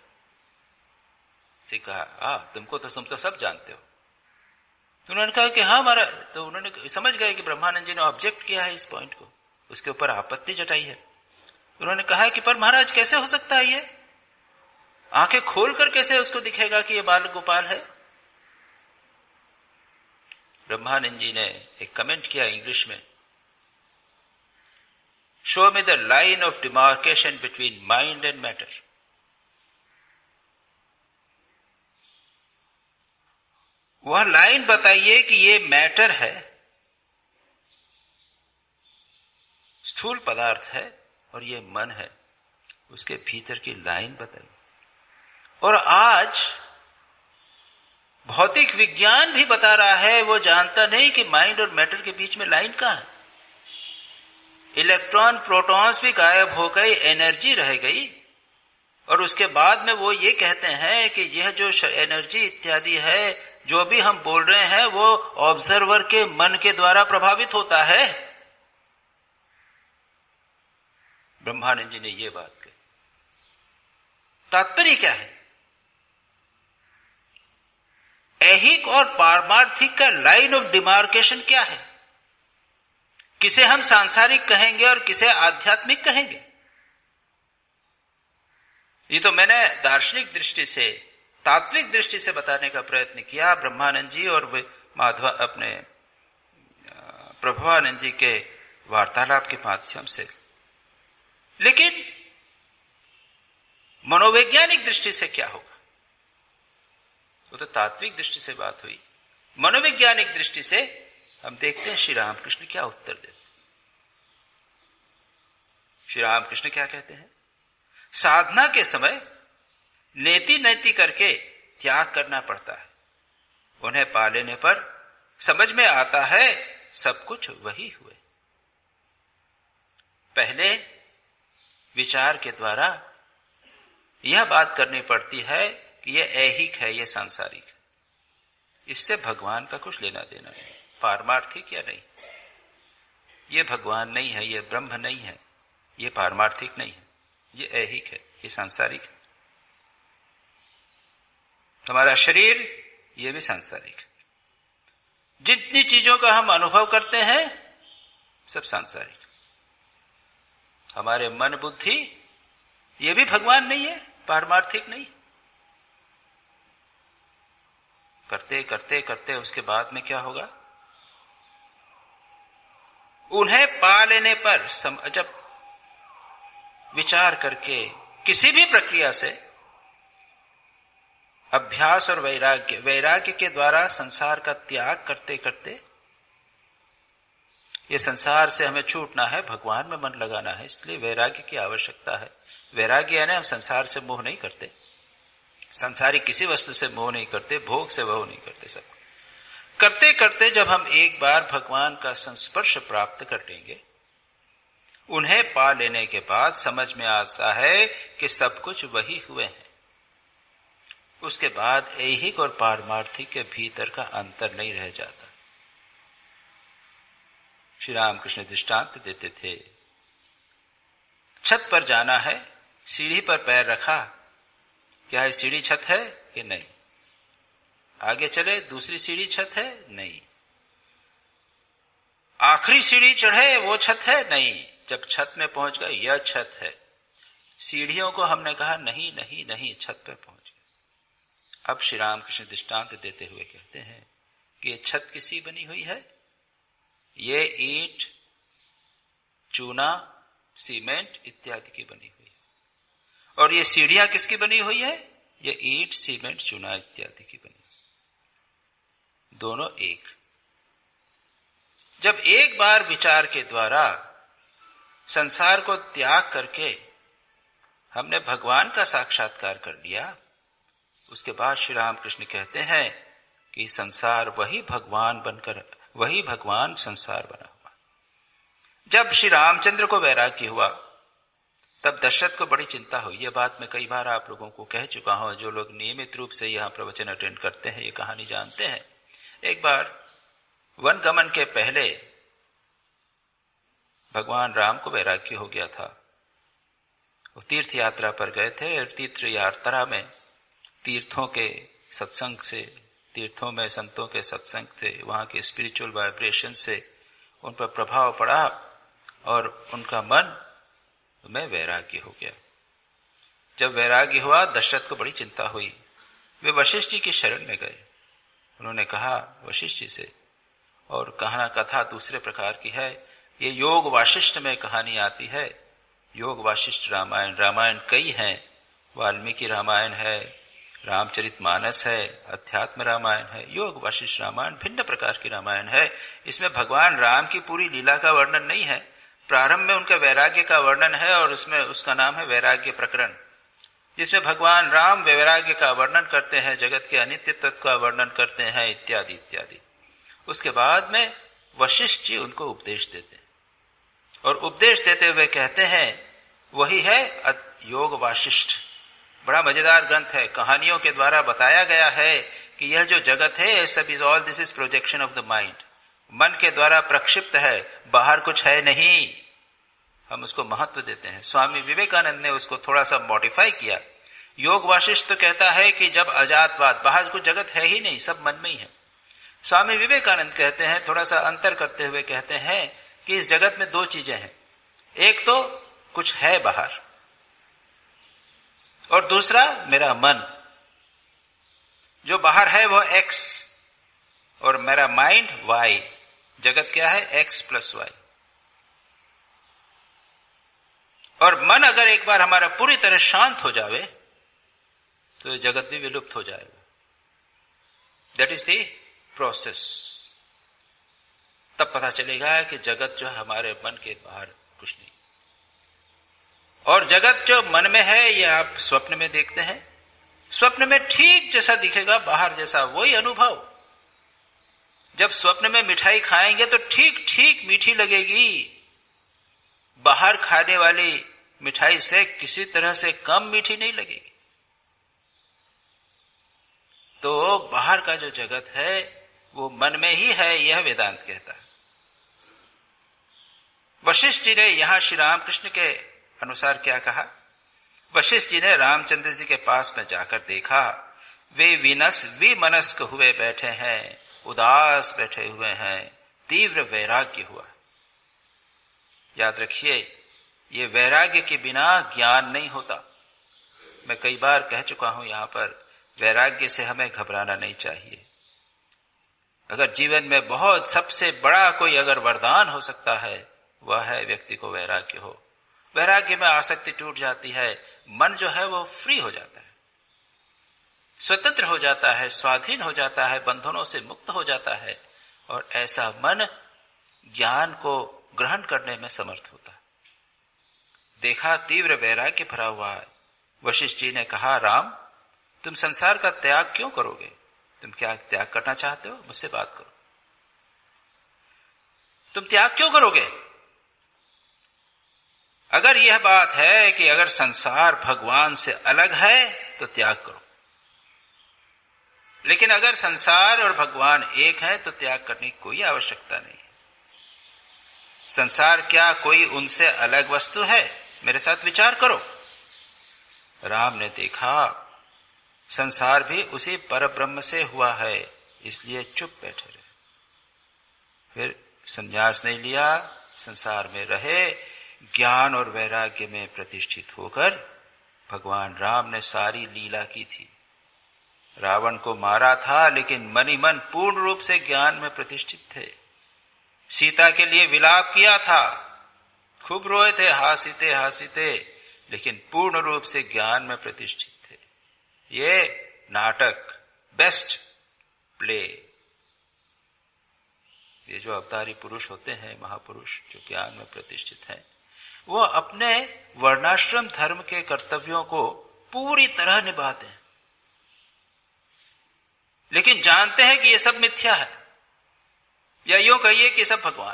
कहा तुम तो सब जानते हो। तो उन्होंने कहा कि हाँ हमारा, तो उन्होंने समझ गए कि ब्रह्मानंद जी ने ऑब्जेक्ट किया है इस पॉइंट को, उसके ऊपर आपत्ति जताई है। उन्होंने कहा कि पर महाराज कैसे हो सकता है, ये आंखें खोलकर कैसे उसको दिखेगा कि ये बाल गोपाल है। ब्रह्मानंद जी ने एक कमेंट किया इंग्लिश में, show me the line of demarcation between mind and matter. वह लाइन बताइए कि ये मैटर है, स्थूल पदार्थ है, और ये मन है, उसके भीतर की लाइन बताइए। और आज भौतिक विज्ञान भी बता रहा है, वो जानता नहीं कि माइंड और मैटर के बीच में लाइन कहां है। इलेक्ट्रॉन प्रोटॉन्स भी गायब हो गई, एनर्जी रह गई। और उसके बाद में वो ये कहते हैं कि यह जो एनर्जी इत्यादि है, जो भी हम बोल रहे हैं, वो ऑब्जर्वर के मन के द्वारा प्रभावित होता है। ब्रह्मानंद जी ने ये बात कही। तात्पर्य क्या है? ऐहिक और पारमार्थिक का लाइन ऑफ डिमार्केशन क्या है? किसे हम सांसारिक कहेंगे और किसे आध्यात्मिक कहेंगे? ये तो मैंने दार्शनिक दृष्टि से, तात्विक दृष्टि से बताने का प्रयत्न किया। ब्रह्मानंद जी और माधव अपने प्रभवानंद जी के वार्तालाप के माध्यम से। लेकिन मनोवैज्ञानिक दृष्टि से क्या होगा? वो तो तात्विक दृष्टि से बात हुई। मनोवैज्ञानिक दृष्टि से हम देखते हैं श्री रामकृष्ण क्या उत्तर देते। श्री रामकृष्ण क्या कहते हैं? साधना के समय नेति नैति करके त्याग करना पड़ता है। उन्हें पा लेने पर समझ में आता है सब कुछ वही हुए। पहले विचार के द्वारा यह बात करनी पड़ती है कि यह ऐहिक है, यह सांसारिक है, इससे भगवान का कुछ लेना देना नहीं। पारमार्थिक या नहीं, यह भगवान नहीं है, यह ब्रह्म नहीं है, यह पारमार्थिक नहीं है, ये ऐहिक है, ये सांसारिक है। हमारा शरीर ये भी सांसारिक है। जितनी चीजों का हम अनुभव करते हैं सब सांसारिक। हमारे मन बुद्धि ये भी भगवान नहीं है, पारमार्थिक नहीं। करते करते करते उसके बाद में क्या होगा? उन्हें पा लेने पर जब विचार करके किसी भी प्रक्रिया से अभ्यास और वैराग्य के द्वारा संसार का त्याग करते करते, ये संसार से हमें छूटना है, भगवान में मन लगाना है, इसलिए वैराग्य की आवश्यकता है। वैराग्य यानी हम संसार से मोह नहीं करते, संसारिक किसी वस्तु से मोह नहीं करते, भोग से मोह नहीं करते। सब करते करते जब हम एक बार भगवान का संस्पर्श प्राप्त कर लेंगे, उन्हें पा लेने के बाद समझ में आता है कि सब कुछ वही हुए हैं। उसके बाद ऐहिक और पारमार्थिक के भीतर का अंतर नहीं रह जाता। श्री रामकृष्ण दृष्टांत देते थे, छत पर जाना है, सीढ़ी पर पैर रखा, क्या है सीढ़ी छत है कि नहीं? आगे चले, दूसरी सीढ़ी छत है? नहीं। आखिरी सीढ़ी चढ़े, वो छत है? नहीं। जब छत में पहुंच गए, यह छत है। सीढ़ियों को हमने कहा नहीं नहीं नहीं, छत पर पहुंच गए। अब श्री रामकृष्ण दृष्टांत देते हुए कहते हैं कि ये छत किसकी बनी हुई है? ये ईंट, चूना, सीमेंट इत्यादि की बनी हुई है। और ये सीढ़ियां किसकी बनी हुई है? ये ईंट, सीमेंट, चूना इत्यादि की बनी हुई। दोनों एक। जब एक बार विचार के द्वारा संसार को त्याग करके हमने भगवान का साक्षात्कार कर लिया, उसके बाद श्री रामकृष्ण कहते हैं कि संसार वही भगवान बनकर, वही भगवान संसार बना हुआ। जब श्री रामचंद्र को वैराग्य हुआ, तब दशरथ को बड़ी चिंता हुई। यह बात मैं कई बार आप लोगों को कह चुका हूं, जो लोग नियमित रूप से यहां प्रवचन अटेंड करते हैं ये कहानी जानते हैं। एक बार वन गमन के पहले भगवान राम को वैराग्य हो गया था। वो तीर्थ यात्रा पर गए थे और तीर्थ यात्रा में तीर्थों के सत्संग से, तीर्थों में संतों के सत्संग से, वहां के स्पिरिचुअल वाइब्रेशन से उन पर प्रभाव पड़ा और उनका मन में वैराग्य हो गया। जब वैराग्य हुआ, दशरथ को बड़ी चिंता हुई। वे वशिष्ठ जी की शरण में गए। उन्होंने कहा वशिष्ठ जी से, और कथा दूसरे प्रकार की है। ये योग वाशिष्ठ में कहानी आती है। योग वाशिष्ठ रामायण, रामायण कई हैं। वाल्मीकि रामायण है, रामचरितमानस है, अध्यात्म रामायण है, योग वाशिष्ठ रामायण, भिन्न प्रकार की रामायण है। इसमें भगवान राम की पूरी लीला का वर्णन नहीं है। प्रारंभ में उनका वैराग्य का वर्णन है और उसमें उसका नाम है वैराग्य प्रकरण, जिसमें भगवान राम वैराग्य का वर्णन करते हैं, जगत के अनित्य तत्व का वर्णन करते हैं इत्यादि इत्यादि। उसके बाद में वशिष्ठ जी उनको उपदेश देते हैं और उपदेश देते हुए कहते हैं, वही है योग वाशिष्ठ। बड़ा मजेदार ग्रंथ है, कहानियों के द्वारा बताया गया है कि यह जो जगत है सब is all this is projection of the mind, मन के द्वारा प्रक्षिप्त है, बाहर कुछ है नहीं। हम उसको महत्व देते हैं। स्वामी विवेकानंद ने उसको थोड़ा सा मॉडिफाई किया। योग वाशिष्ठ तो कहता है कि जब अजातवाद, बाहर कुछ जगत है ही नहीं, सब मन में ही है। स्वामी विवेकानंद कहते हैं, थोड़ा सा अंतर करते हुए कहते हैं कि इस जगत में दो चीजें हैं, एक तो कुछ है बाहर और दूसरा मेरा मन। जो बाहर है वो एक्स और मेरा माइंड वाई। जगत क्या है? X plus Y. और मन अगर एक बार हमारा पूरी तरह शांत हो जावे तो जगत भी विलुप्त हो जाएगा। That is the process. तब पता चलेगा कि जगत जो हमारे मन के बाहर कुछ नहीं। और जगत जो मन में है, यह आप स्वप्न में देखते हैं, स्वप्न में ठीक जैसा दिखेगा बाहर जैसा, वही अनुभव। जब स्वप्न में मिठाई खाएंगे तो ठीक ठीक मीठी लगेगी, बाहर खाने वाली मिठाई से किसी तरह से कम मीठी नहीं लगेगी। तो बाहर का जो जगत है वो मन में ही है, यह वेदांत कहता है। वशिष्ठ जी ने यहां श्री रामकृष्ण के अनुसार क्या कहा? वशिष्ठ जी ने रामचंद्र जी के पास में जाकर देखा, वे विमनस्क हुए बैठे हैं, उदास बैठे हुए हैं, तीव्र वैराग्य हुआ। याद रखिए, ये वैराग्य के बिना ज्ञान नहीं होता। मैं कई बार कह चुका हूं यहां पर, वैराग्य से हमें घबराना नहीं चाहिए। अगर जीवन में बहुत सबसे बड़ा कोई अगर वरदान हो सकता है, वह है व्यक्ति को वैराग्य हो। वैराग्य में आसक्ति टूट जाती है, मन जो है वो फ्री हो जाता है, स्वतंत्र हो जाता है, स्वाधीन हो जाता है, बंधनों से मुक्त हो जाता है, और ऐसा मन ज्ञान को ग्रहण करने में समर्थ होता है। देखा तीव्र वैराग्य भरा हुआ है। वशिष्ठ जी ने कहा, राम, तुम संसार का त्याग क्यों करोगे? तुम क्या त्याग करना चाहते हो? मुझसे बात करो। तुम त्याग क्यों करोगे? अगर यह बात है कि अगर संसार भगवान से अलग है तो त्याग करो, लेकिन अगर संसार और भगवान एक है तो त्याग करने की कोई आवश्यकता नहीं है। संसार क्या कोई उनसे अलग वस्तु है? मेरे साथ विचार करो। राम ने देखा संसार भी उसी परब्रह्म से हुआ है, इसलिए चुप बैठे रहे। फिर संन्यास नहीं लिया, संसार में रहे, ज्ञान और वैराग्य में प्रतिष्ठित होकर भगवान राम ने सारी लीला की थी। रावण को मारा था, लेकिन मन ही मन पूर्ण रूप से ज्ञान में प्रतिष्ठित थे। सीता के लिए विलाप किया था, खूब रोए थे, हासीते हासीते, लेकिन पूर्ण रूप से ज्ञान में प्रतिष्ठित थे। ये नाटक, बेस्ट प्ले। ये जो अवतारी पुरुष होते हैं, महापुरुष जो ज्ञान में प्रतिष्ठित हैं, वो अपने वर्णाश्रम धर्म के कर्तव्यों को पूरी तरह निभाते हैं, लेकिन जानते हैं कि ये सब मिथ्या है, या यूं कहिए कि सब भगवान।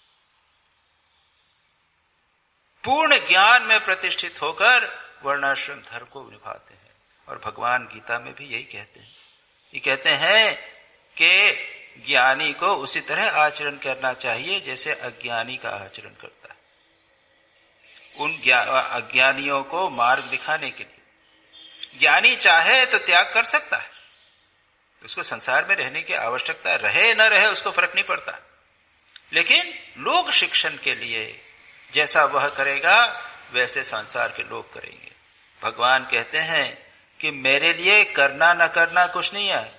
पूर्ण ज्ञान में प्रतिष्ठित होकर वर्णाश्रम धर्म को निभाते हैं। और भगवान गीता में भी यही कहते हैं। ये कहते हैं कि ज्ञानी को उसी तरह आचरण करना चाहिए जैसे अज्ञानी का आचरण करता है। उन अज्ञानियों को मार्ग दिखाने के लिए ज्ञानी चाहे तो त्याग कर सकता है, उसको संसार में रहने की आवश्यकता रहे न रहे उसको फर्क नहीं पड़ता, लेकिन लोक शिक्षण के लिए जैसा वह करेगा वैसे संसार के लोग करेंगे। भगवान कहते हैं कि मेरे लिए करना न करना कुछ नहीं है।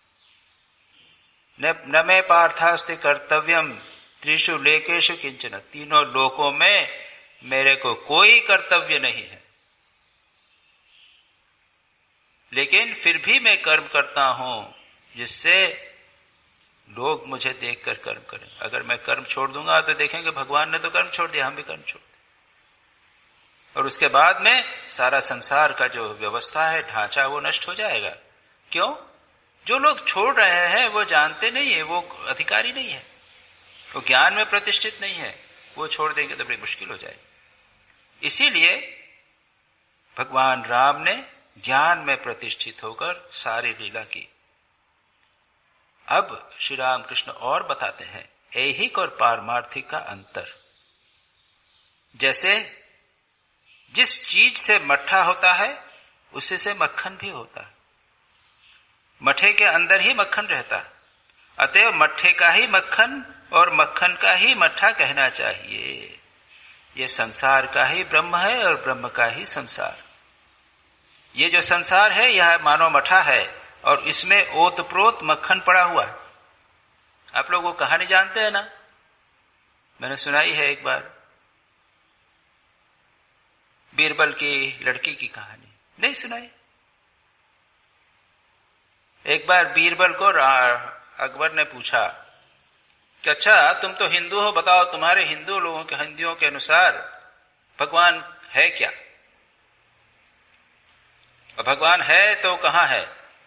न मे पार्थास्ति कर्तव्यम त्रिषु लेकेषु किंचन। तीनों लोकों में मेरे को कोई कर्तव्य नहीं है, लेकिन फिर भी मैं कर्म करता हूं जिससे लोग मुझे देखकर कर्म करें। अगर मैं कर्म छोड़ दूंगा तो देखेंगे भगवान ने तो कर्म छोड़ दिया, हम भी कर्म छोड़ दें, और उसके बाद में सारा संसार का जो व्यवस्था है, ढांचा, वो नष्ट हो जाएगा। क्यों? जो लोग छोड़ रहे हैं वो जानते नहीं है, वो अधिकारी नहीं है, वो ज्ञान में प्रतिष्ठित नहीं है, वो छोड़ देंगे तो बड़ी मुश्किल हो जाएगी। इसीलिए भगवान राम ने ज्ञान में प्रतिष्ठित होकर सारी लीला की। अब श्री राम कृष्ण और बताते हैं ऐहिक और पारमार्थिक का अंतर। जैसे जिस चीज से मट्ठा होता है उसी से मक्खन भी होता है। मट्ठे के अंदर ही मक्खन रहता है, अतएव मट्ठे का ही मक्खन और मक्खन का ही मट्ठा कहना चाहिए। ये संसार का ही ब्रह्म है और ब्रह्म का ही संसार। ये जो संसार है यह मानो मट्ठा है और इसमें ओतप्रोत मक्खन पड़ा हुआ है। आप लोग वो कहानी जानते हैं ना, मैंने सुनाई है एक बार, बीरबल की लड़की की कहानी। नहीं सुनाई? एक बार बीरबल को अकबर ने पूछा कि अच्छा तुम तो हिंदू हो, बताओ तुम्हारे हिंदू लोगों के हिंदुओं के अनुसार भगवान है क्या? और भगवान है तो कहां है?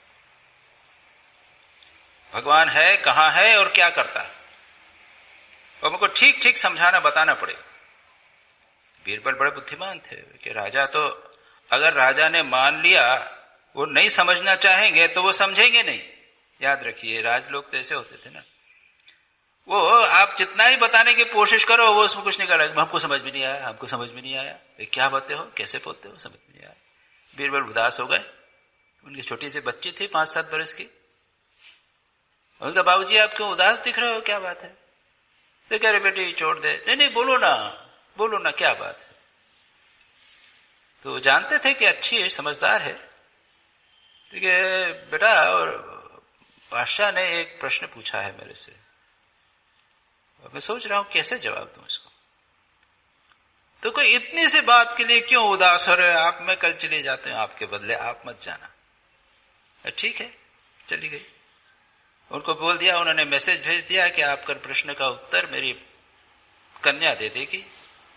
भगवान है कहां है और क्या करता है? और मुझको ठीक ठीक समझाना बताना पड़ेगा। बीरबल बड़े बुद्धिमान थे कि राजा तो अगर राजा ने मान लिया, वो नहीं समझना चाहेंगे तो वो समझेंगे नहीं। याद रखिए राजलोग तो ऐसे होते थे ना, वो आप जितना ही बताने की कोशिश करो वो उसमें कुछ नहीं करेगा। हमको समझ में नहीं आया, हमको समझ में नहीं आया, क्या बोलते हो, कैसे बोलते हो, समझ में नहीं आया। बीरबल उदास हो गए। उनकी छोटी सी बच्ची थी 5-7 वर्ष की। उनका बाबूजी आप क्यों उदास दिख रहे हो, क्या बात है? तो कह रहे बेटी छोड़ दे। नहीं नहीं बोलो ना क्या बात है। तो जानते थे कि अच्छी है, समझदार है। ठीक है बेटा, और बादशाह ने एक प्रश्न पूछा है मेरे से, मैं सोच रहा हूं कैसे जवाब दूं इसको। तो कोई इतनी सी बात के लिए क्यों उदास हो रहे हो आप? मैं कल चले जाते हूं आपके बदले, आप मत जाना। ठीक है, चली गई। उनको बोल दिया, उन्होंने मैसेज भेज दिया कि आपका प्रश्न का उत्तर मेरी कन्या दे देगी।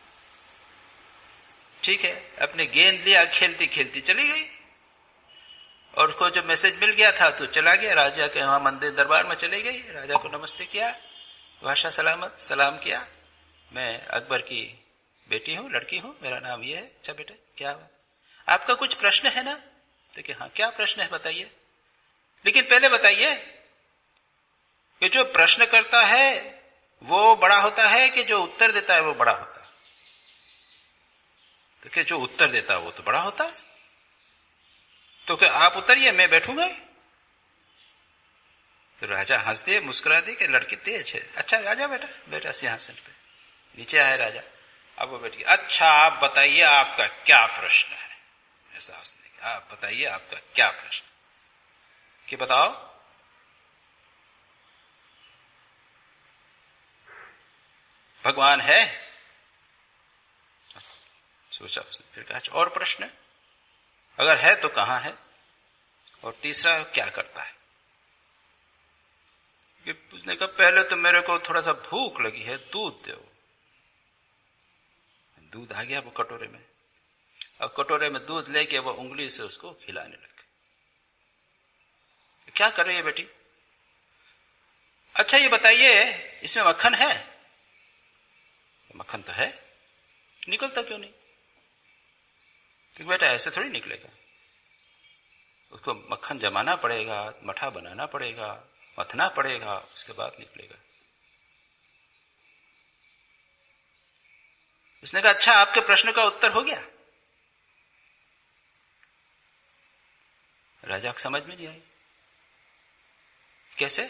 ठीक है, अपने गेंद लिया, खेलती खेलती चली गई। और उसको जब मैसेज मिल गया था तो चला गया, राजा के वहां मंदिर दरबार में चली गई। राजा को नमस्ते किया, भाषा सलामत, सलाम किया, मैं अकबर की बेटी हूं, लड़की हूं, मेरा नाम ये है। अच्छा बेटे क्या हुआ, आपका कुछ प्रश्न है ना? तो कि हाँ क्या प्रश्न है बताइए, लेकिन पहले बताइए कि जो प्रश्न करता है वो बड़ा होता है कि जो उत्तर देता है वो बड़ा होता है? तो कि जो उत्तर देता है वो तो बड़ा होता है। तो क्या आप उतरिए, मैं बैठूंगा। तो राजा हंस दिए, मुस्कुरा दिए कि लड़की तेज है। अच्छा राजा बेटा सिंहासन पे नीचे आए राजा। अब वो बैठ गया। अच्छा आप बताइए आपका क्या प्रश्न है? ऐसा उसने कहा, आप बताइए आपका क्या प्रश्न कि बताओ। भगवान है? सोचा उसने, फिर कहा और प्रश्न, अगर है तो कहां है, और तीसरा क्या करता है? उसने कहा पहले तो मेरे को थोड़ा सा भूख लगी है, दूध दो। दूध आ गया वो कटोरे में, अब कटोरे में दूध लेके वो उंगली से उसको खिलाने लगे। क्या कर रही है बेटी? अच्छा ये बताइए इसमें मक्खन है? मक्खन तो है, निकलता क्यों नहीं? बेटा ऐसे थोड़ी निकलेगा, उसको मक्खन जमाना पड़ेगा, मठा बनाना पड़ेगा, मथना पड़ेगा, उसके बाद निकलेगा। उसने कहा अच्छा आपके प्रश्न का उत्तर हो गया? राजा को समझ में नहीं आई। कैसे?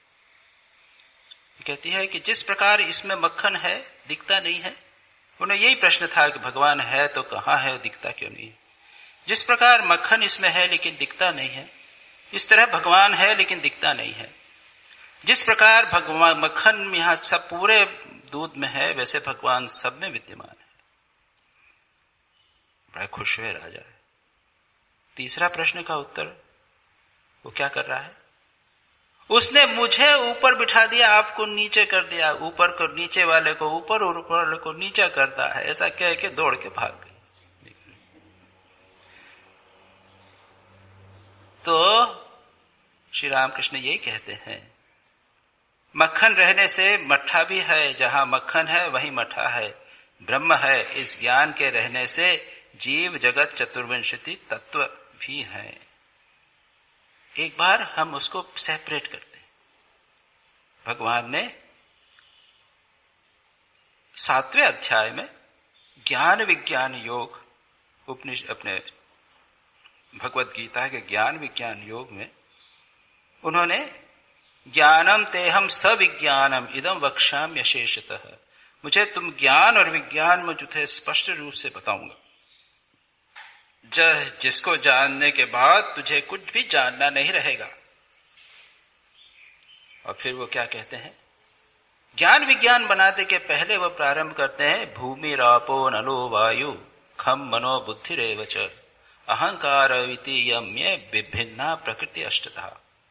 कहती है कि जिस प्रकार इसमें मक्खन है दिखता नहीं है, उन्हें यही प्रश्न था कि भगवान है तो कहां है, दिखता क्यों नहीं है? जिस प्रकार मक्खन इसमें है लेकिन दिखता नहीं है, इस तरह भगवान है लेकिन दिखता नहीं है। जिस प्रकार भगवान मक्खन यहां सब पूरे दूध में है, वैसे भगवान सब में विद्यमान है। बड़ा खुश हुए राजा। तीसरा प्रश्न का उत्तर वो क्या कर रहा है? उसने मुझे ऊपर बिठा दिया, आपको नीचे कर दिया। ऊपर को नीचे वाले को ऊपर और ऊपर वाले को नीचे करता है, ऐसा कह के दौड़ के भाग गई। तो श्री रामकृष्ण यही कहते हैं, मक्खन रहने से मट्ठा भी है, जहां मक्खन है वहीं मट्ठा है। ब्रह्म है, इस ज्ञान के रहने से जीव जगत चतुर्विंशति तत्व भी है। एक बार हम उसको सेपरेट करते हैं। भगवान ने 7वें अध्याय में ज्ञान विज्ञान योग उपनिषद, अपने भगवत गीता के ज्ञान विज्ञान योग में उन्होंने ज्ञानम तेहम सविज्ञानम इदम वक्ष्यामि यशेषतः, मुझे तुम ज्ञान और विज्ञान में जो थे स्पष्ट रूप से बताऊंगा, जिसको जानने के बाद तुझे कुछ भी जानना नहीं रहेगा। और फिर वो क्या कहते हैं, ज्ञान विज्ञान बनाने के पहले वो प्रारंभ करते हैं भूमि रापो नलो वायु खम मनो बुद्धिरेव च अहंकार वितीयम्य विभिन्ना प्रकृति अष्टधा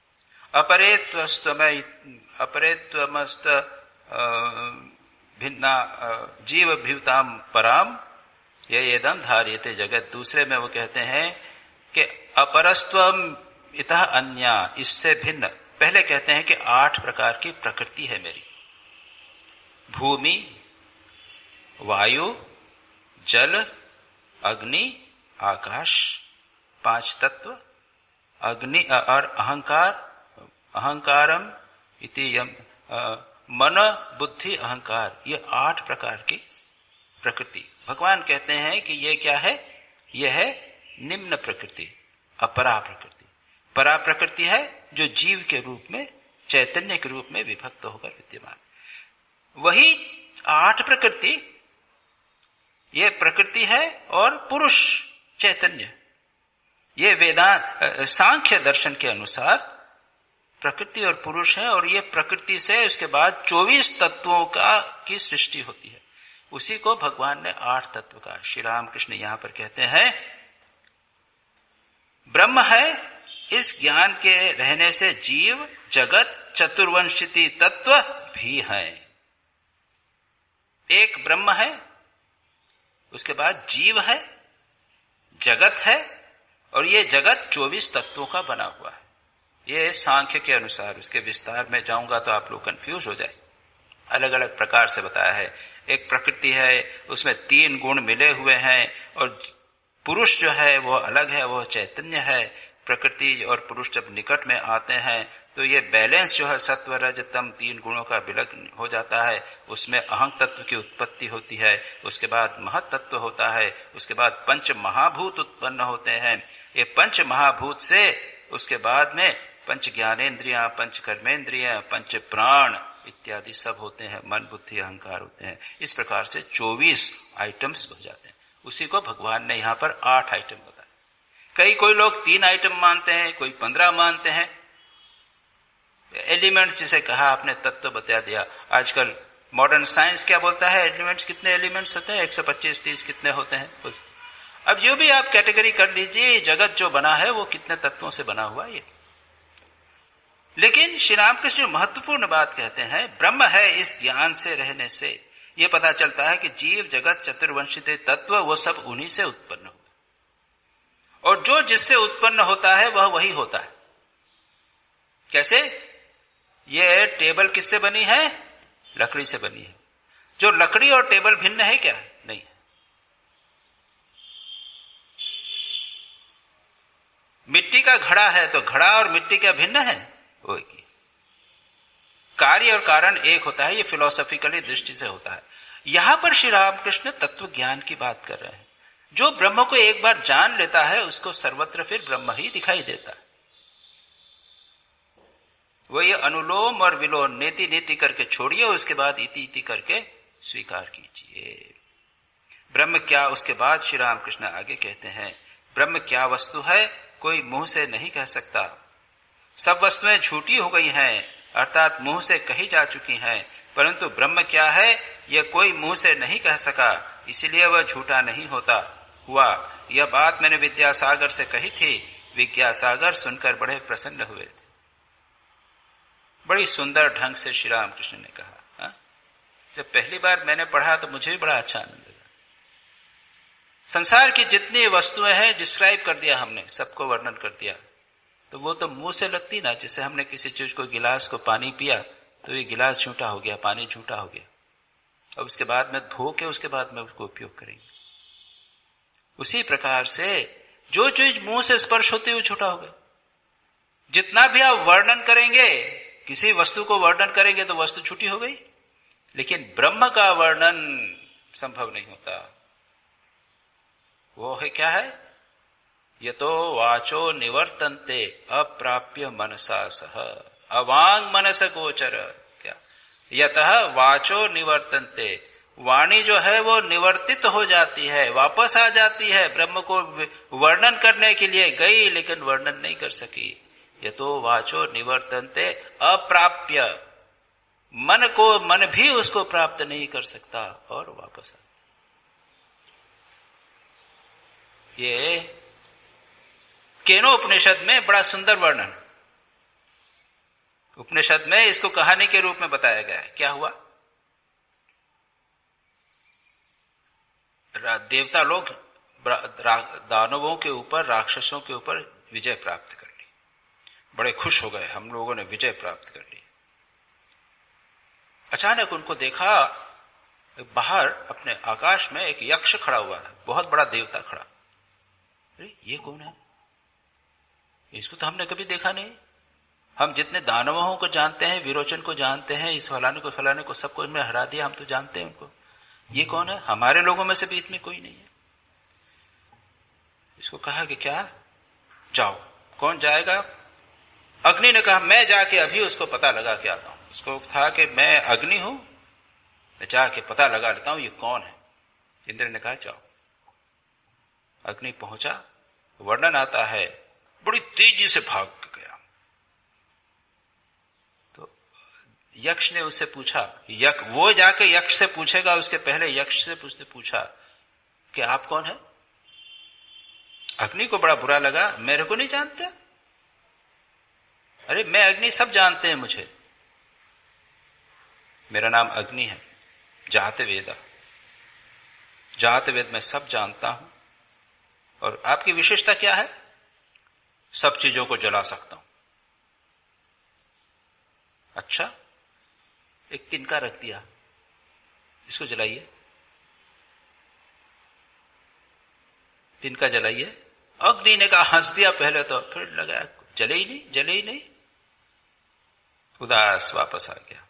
अपरेत्वमस्त भिन्ना जीव भीवताम पराम ये एदम धार्यते जगत। दूसरे में वो कहते हैं कि अपरस्त्वम इतः अन्या, इससे भिन्न। पहले कहते हैं कि 8 प्रकार की प्रकृति है मेरी, भूमि, वायु, जल, अग्नि, आकाश, 5 तत्व, अग्नि और अहंकारम इति मन बुद्धि अहंकार, ये 8 प्रकार की प्रकृति। भगवान कहते हैं कि ये क्या है, यह है निम्न प्रकृति, अपरा प्रकृति। परा प्रकृति है जो जीव के रूप में, चैतन्य के रूप में विभक्त होकर विद्यमान। वही 8 प्रकृति, ये प्रकृति है और पुरुष चैतन्य। ये वेदांत सांख्य दर्शन के अनुसार प्रकृति और पुरुष है, और ये प्रकृति से उसके बाद 24 तत्वों की सृष्टि होती है। उसी को भगवान ने 8 तत्व का, श्री रामकृष्ण यहां पर कहते हैं ब्रह्म है, इस ज्ञान के रहने से जीव जगत चतुर्वंशिति तत्व भी है। एक ब्रह्म है, उसके बाद जीव है, जगत है, और ये जगत 24 तत्वों का बना हुआ है। ये सांख्य के अनुसार, उसके विस्तार में जाऊंगा तो आप लोग कंफ्यूज हो जाए, अलग अलग प्रकार से बताया है। एक प्रकृति है, उसमें 3 गुण मिले हुए हैं, और पुरुष जो है वो अलग है, वो चैतन्य है। प्रकृति और पुरुष जब निकट में आते हैं तो ये बैलेंस जो है सत्व रज तम 3 गुणों का विलग हो जाता है। उसमें अहं तत्व की उत्पत्ति होती है, उसके बाद महत तत्व होता है, उसके बाद पंच महाभूत उत्पन्न होते हैं। ये पंच महाभूत से उसके बाद में पंच ज्ञानेन्द्रियां, पंच कर्मेंद्रियां, पंच प्राण इत्यादि सब होते हैं, मन बुद्धि अहंकार होते हैं। इस प्रकार से 24 आइटम्स हो जाते हैं। उसी को भगवान ने यहां पर 8 आइटम बताया। कोई लोग 3 आइटम मानते हैं, कोई 15 मानते हैं। एलिमेंट्स जिसे कहा आपने, तत्व बता दिया। आजकल मॉडर्न साइंस क्या बोलता है, एलिमेंट्स कितने एलिमेंट्स होते हैं, 125 30 कितने होते हैं। अब जो भी आप कैटेगरी कर लीजिए, जगत जो बना है वो कितने तत्वों से बना हुआ है। लेकिन श्री रामकृष्ण महत्वपूर्ण बात कहते हैं, ब्रह्म है, इस ज्ञान से रहने से ये पता चलता है कि जीव जगत चतुर्वंशित तत्व वो सब उन्हीं से उत्पन्न हुआ, और जो जिससे उत्पन्न होता है वह वही होता है। कैसे? ये टेबल किससे बनी है? लकड़ी से बनी है। जो लकड़ी और टेबल भिन्न है क्या? नहीं है। मिट्टी का घड़ा है तो घड़ा और मिट्टी क्या भिन्न है? वो एक ही। कार्य और कारण एक होता है, ये फिलोसॉफिकली दृष्टि से होता है। यहां पर श्री रामकृष्ण तत्व ज्ञान की बात कर रहे हैं। जो ब्रह्म को एक बार जान लेता है उसको सर्वत्र फिर ब्रह्म ही दिखाई देता है। वो ये अनुलोम और विलोम नेति नेति करके छोड़िए, उसके बाद इति इति करके स्वीकार कीजिए। ब्रह्म क्या, उसके बाद श्री रामकृष्ण आगे कहते हैं, ब्रह्म क्या वस्तु है कोई मुंह से नहीं कह सकता। सब वस्तुएं झूठी हो गई हैं, अर्थात मुंह से कही जा चुकी हैं, परंतु ब्रह्म क्या है यह कोई मुंह से नहीं कह सका, इसीलिए वह झूठा नहीं होता हुआ। यह बात मैंने विद्यासागर से कही थी। विद्यासागर सुनकर बड़े प्रसन्न हुए थे। बड़ी सुंदर ढंग से श्री रामकृष्ण ने कहा। जब पहली बार मैंने पढ़ा तो मुझे भी बड़ा अच्छा आनंद लगा। संसार की जितनी वस्तुएं हैं डिस्क्राइब कर दिया हमने, सबको वर्णन कर दिया। तो वो तो मुंह से लगती ना, जैसे हमने किसी चीज को, गिलास को पानी पिया तो ये गिलास झूठा हो गया, पानी झूठा हो गया। अब उसके बाद में धो के उसके बाद में उसको उपयोग करेंगे। उसी प्रकार से जो चीज मुंह से स्पर्श होती है वो झूठा हो गया। जितना भी आप वर्णन करेंगे, किसी वस्तु को वर्णन करेंगे तो वस्तु झूठी हो गई, लेकिन ब्रह्म का वर्णन संभव नहीं होता। वो है क्या है? ये तो वाचो निवर्तन्ते अप्राप्य मनसा सह अवांग मनस गोचर। क्या? यतः वाचो निवर्तन्ते, वाणी जो है वो निवर्तित हो जाती है, वापस आ जाती है। ब्रह्म को वर्णन करने के लिए गई लेकिन वर्णन नहीं कर सकी। ये तो वाचो निवर्तन्ते अप्राप्य, मन भी उसको प्राप्त नहीं कर सकता और वापस आ। ये केनोपनिषद में बड़ा सुंदर वर्णन, उपनिषद में इसको कहानी के रूप में बताया गया है। क्या हुआ? देवता लोग दानवों के ऊपर, राक्षसों के ऊपर विजय प्राप्त कर ली। बड़े खुश हो गए, हम लोगों ने विजय प्राप्त कर ली। अचानक उनको देखा बाहर अपने आकाश में एक यक्ष खड़ा हुआ है, बहुत बड़ा देवता खड़ा। अरे ये कौन है? इसको तो हमने कभी देखा नहीं। हम जितने दानवों को जानते हैं, विरोचन को जानते हैं, इस फलाने को सबको इनमें हरा दिया, हम तो जानते हैं उनको। ये कौन है? हमारे लोगों में से बीच में कोई नहीं है। इसको कहा कि क्या, जाओ। कौन जाएगा? अग्नि ने कहा मैं जाके अभी उसको पता लगा के आता हूं। उसको था कि मैं अग्नि हूं, मैं जाके पता लगा लेता हूं ये कौन है। इंद्र ने कहा जाओ। अग्नि पहुंचा, वर्णन आता है बड़ी तेजी से भाग गया। तो यक्ष ने उससे पूछा, वो जाके यक्ष से पूछेगा, उसके पहले यक्ष से पूछा कि आप कौन है? अग्नि को बड़ा बुरा लगा, मेरे को नहीं जानते? अरे मैं अग्नि, सब जानते हैं मुझे, मेरा नाम अग्नि है, जात वेदा, जात वेद मैं सब जानता हूं। और आपकी विशेषता क्या है? सब चीजों को जला सकता हूं। अच्छा, एक तिनका रख दिया, इसको जलाइए। तिनका जलाइए। अग्नि ने कहा, हंस दिया पहले तो, फिर लगा जले ही नहीं। उदास वापस आ गया।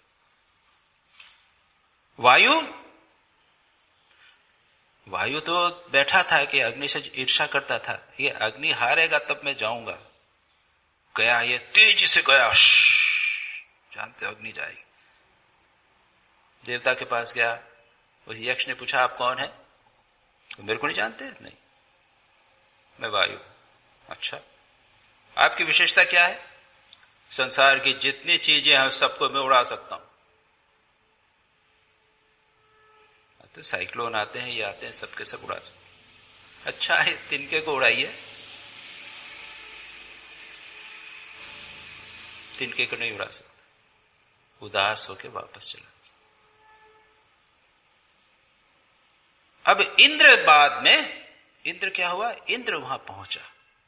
वायु तो बैठा था कि अग्नि से ईर्ष्या करता था, ये अग्नि हारेगा तब मैं जाऊंगा। गया, ये तेजी से गया, जानते हो अग्नि जाएगी। देवता के पास गया, उस यक्ष ने पूछा आप कौन है? मेरे को नहीं जानते? नहीं, मैं वायु। अच्छा, आपकी विशेषता क्या है? संसार की जितनी चीजें हैं सबको मैं उड़ा सकता हूं। तो साइक्लोन आते हैं, ये आते हैं, सबके सब उड़ा सकते। अच्छा है, तिनके को उड़ाइए। तिनके को नहीं उड़ा सकता। उदास होकर वापस चला। अब इंद्र, बाद में इंद्र क्या हुआ? इंद्र वहां पहुंचा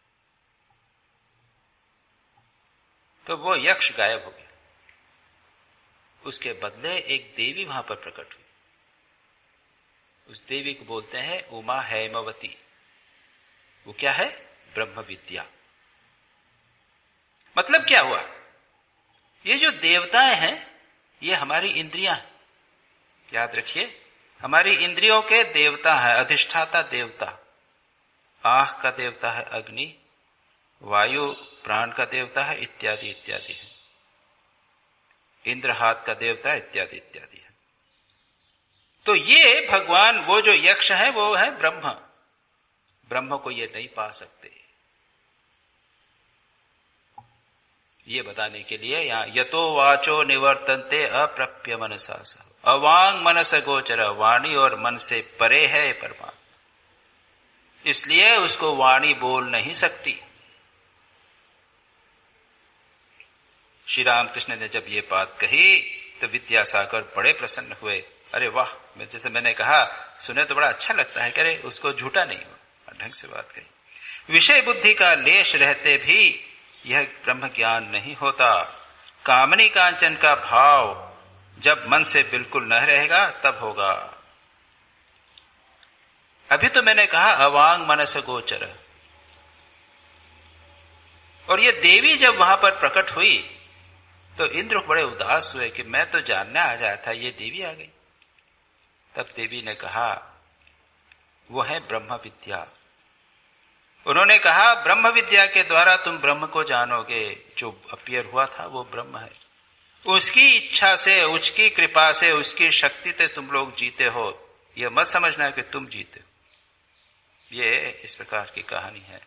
तो वो यक्ष गायब हो गया। उसके बदले एक देवी वहां पर प्रकट हुई। उस देवी को बोलते हैं उमा हेमवती। वो क्या है? ब्रह्म विद्या। मतलब क्या हुआ? ये जो देवताएं हैं ये हमारी इंद्रियां हैं, याद रखिए, हमारी इंद्रियों के देवता है, अधिष्ठाता देवता। आंख का देवता है अग्नि, वायु प्राण का देवता है, इत्यादि इत्यादि है। इंद्र हाथ का देवता है, इत्यादि इत्यादि है। तो ये भगवान, वो जो यक्ष है वो है ब्रह्म। ब्रह्म को ये नहीं पा सकते। ये बताने के लिए यहां यतो वाचो निवर्तन्ते अप्रप्य मनसा सह अवांग मनस गोचर, वाणी और मन से परे है परमात्मा, इसलिए उसको वाणी बोल नहीं सकती। श्री रामकृष्ण ने जब ये बात कही तो विद्यासागर बड़े प्रसन्न हुए। अरे वाह, जैसे मैंने कहा, सुने तो बड़ा अच्छा लगता है, करे उसको झूठा नहीं हुआ, ढंग से बात कही। विषय बुद्धि का लेश रहते भी यह ब्रह्म ज्ञान नहीं होता। कामनी कांचन का भाव जब मन से बिल्कुल न रहेगा तब होगा। अभी तो मैंने कहा अवांग मनस गोचर, और ये देवी जब वहां पर प्रकट हुई तो इंद्र बड़े उदास हुए कि मैं तो जानने आ जाया था, ये देवी आ गई। तब देवी ने कहा वो है ब्रह्म विद्या। उन्होंने कहा ब्रह्म विद्या के द्वारा तुम ब्रह्म को जानोगे, जो अपीयर हुआ था वो ब्रह्म है। उसकी इच्छा से, उसकी कृपा से, उसकी शक्ति से तुम लोग जीते हो। यह मत समझना कि तुम जीते हो। ये इस प्रकार की कहानी है।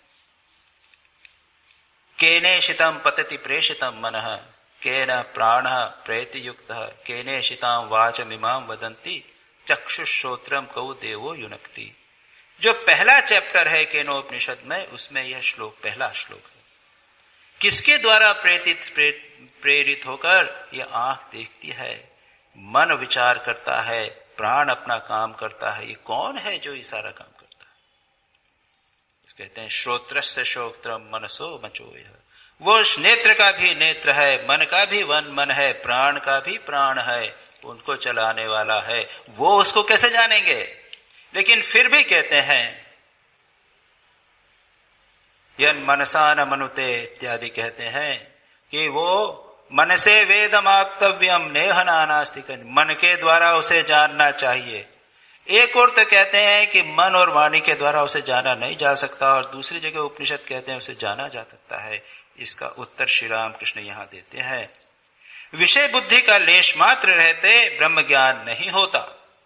केनेशितं पतति प्रेषितं मनः, केन प्राणः प्रेति युक्तः, केनेशितां वाचमिमां वदन्ति, चक्षुश्रोत्रम कौ देवो युनक्ति। जो पहला चैप्टर है केनोपनिषद में, उसमें यह श्लोक, पहला श्लोक है। किसके द्वारा प्रेरित होकर यह आंख देखती है, मन विचार करता है, प्राण अपना काम करता है। ये कौन है जो ये सारा काम करता है? कहते हैं श्रोत्रस्य श्रोत्रम मनसो मचोय। वो नेत्र का भी नेत्र है, मन का भी मन है, प्राण का भी प्राण है, उनको चलाने वाला है। वो उसको कैसे जानेंगे? लेकिन फिर भी कहते हैं यन मनसा न मनुते इत्यादि कहते हैं कि वो मन से वेदमाप्तव्यम नेह नानास्ति, मन के द्वारा उसे जानना चाहिए। एक और तो कहते हैं कि मन और वाणी के द्वारा उसे जाना नहीं जा सकता, और दूसरी जगह उपनिषद कहते हैं उसे जाना जा सकता है। इसका उत्तर श्री राम कृष्ण यहां देते हैं। विषय बुद्धि का लेश मात्र रहते ब्रह्म ज्ञान नहीं होता।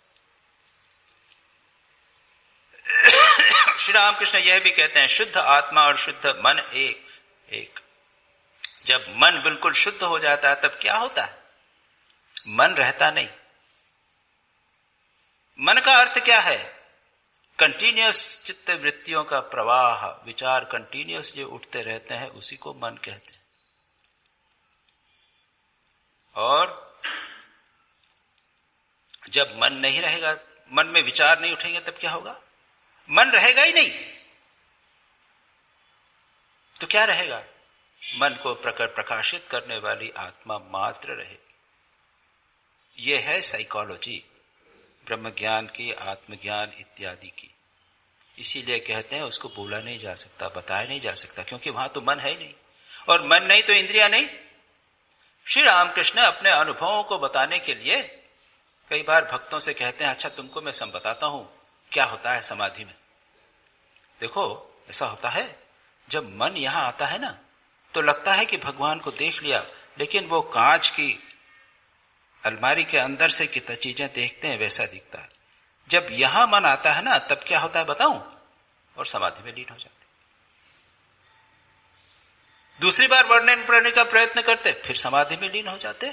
श्री रामकृष्ण यह भी कहते हैं शुद्ध आत्मा और शुद्ध मन एक। जब मन बिल्कुल शुद्ध हो जाता है तब क्या होता है? मन रहता नहीं। मन का अर्थ क्या है? कंटिन्यूअस चित्त वृत्तियों का प्रवाह, विचार कंटिन्यूअस जो उठते रहते हैं उसी को मन कहते हैं। और जब मन नहीं रहेगा, मन में विचार नहीं उठेंगे, तब क्या होगा? मन रहेगा ही नहीं। तो क्या रहेगा? मन को प्रकाशित करने वाली आत्मा मात्र रहे। यह है साइकोलॉजी ब्रह्म ज्ञान की, आत्मज्ञान इत्यादि की। इसीलिए कहते हैं उसको बोला नहीं जा सकता, बताया नहीं जा सकता, क्योंकि वहां तो मन है ही नहीं, और मन नहीं तो इंद्रियां नहीं। श्री रामकृष्ण अपने अनुभवों को बताने के लिए कई बार भक्तों से कहते हैं अच्छा तुमको मैं बताता हूं क्या होता है समाधि में। देखो ऐसा होता है, जब मन यहां आता है ना तो लगता है कि भगवान को देख लिया, लेकिन वो कांच की अलमारी के अंदर से कितना चीजें देखते हैं वैसा दिखता है। जब यहां मन आता है ना तब क्या होता है बताऊं? और समाधि में लीन हो जाते। दूसरी बार वर्णन करने का प्रयत्न करते, फिर समाधि में लीन हो जाते।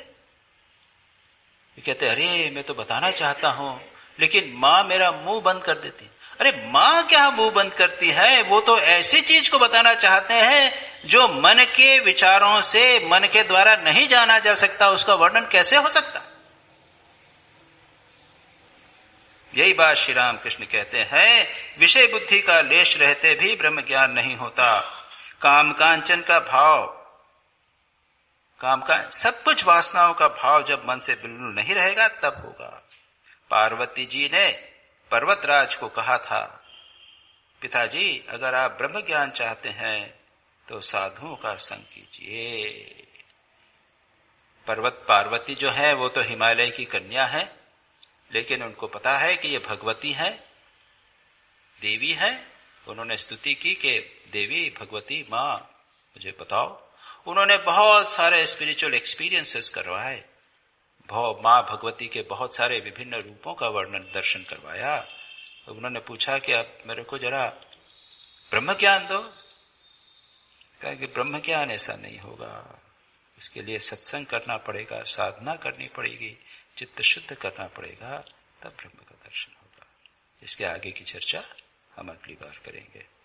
कहते अरे मैं तो बताना चाहता हूं, लेकिन मां मेरा मुंह बंद कर देती। अरे मां क्या मुंह बंद करती है? वो तो ऐसी चीज को बताना चाहते हैं जो मन के विचारों से, मन के द्वारा नहीं जाना जा सकता, उसका वर्णन कैसे हो सकता? यही बात श्री राम कृष्ण कहते हैं, विषय बुद्धि का लेश रहते भी ब्रह्म ज्ञान नहीं होता। काम कांचन का भाव, काम का सब कुछ वासनाओं का भाव जब मन से बिल्कुल नहीं रहेगा तब होगा। पार्वती जी ने पर्वतराज को कहा था, पिताजी अगर आप ब्रह्म ज्ञान चाहते हैं तो साधुओं का संग कीजिए। पार्वती जो है वो तो हिमालय की कन्या है, लेकिन उनको पता है कि ये भगवती है, देवी है। उन्होंने स्तुति की कि देवी भगवती मां मुझे बताओ। उन्होंने बहुत सारे स्पिरिचुअल एक्सपीरियंसेस करवाए, मां भगवती के बहुत सारे विभिन्न रूपों का वर्णन दर्शन करवाया। तो उन्होंने पूछा कि आप मेरे को जरा ब्रह्म ज्ञान दो। कहा कि ब्रह्म ज्ञान ऐसा नहीं होगा, इसके लिए सत्संग करना पड़ेगा, साधना करनी पड़ेगी, चित्त शुद्ध करना पड़ेगा, तब ब्रह्म का दर्शन होगा। इसके आगे की चर्चा हम अगली बार करेंगे।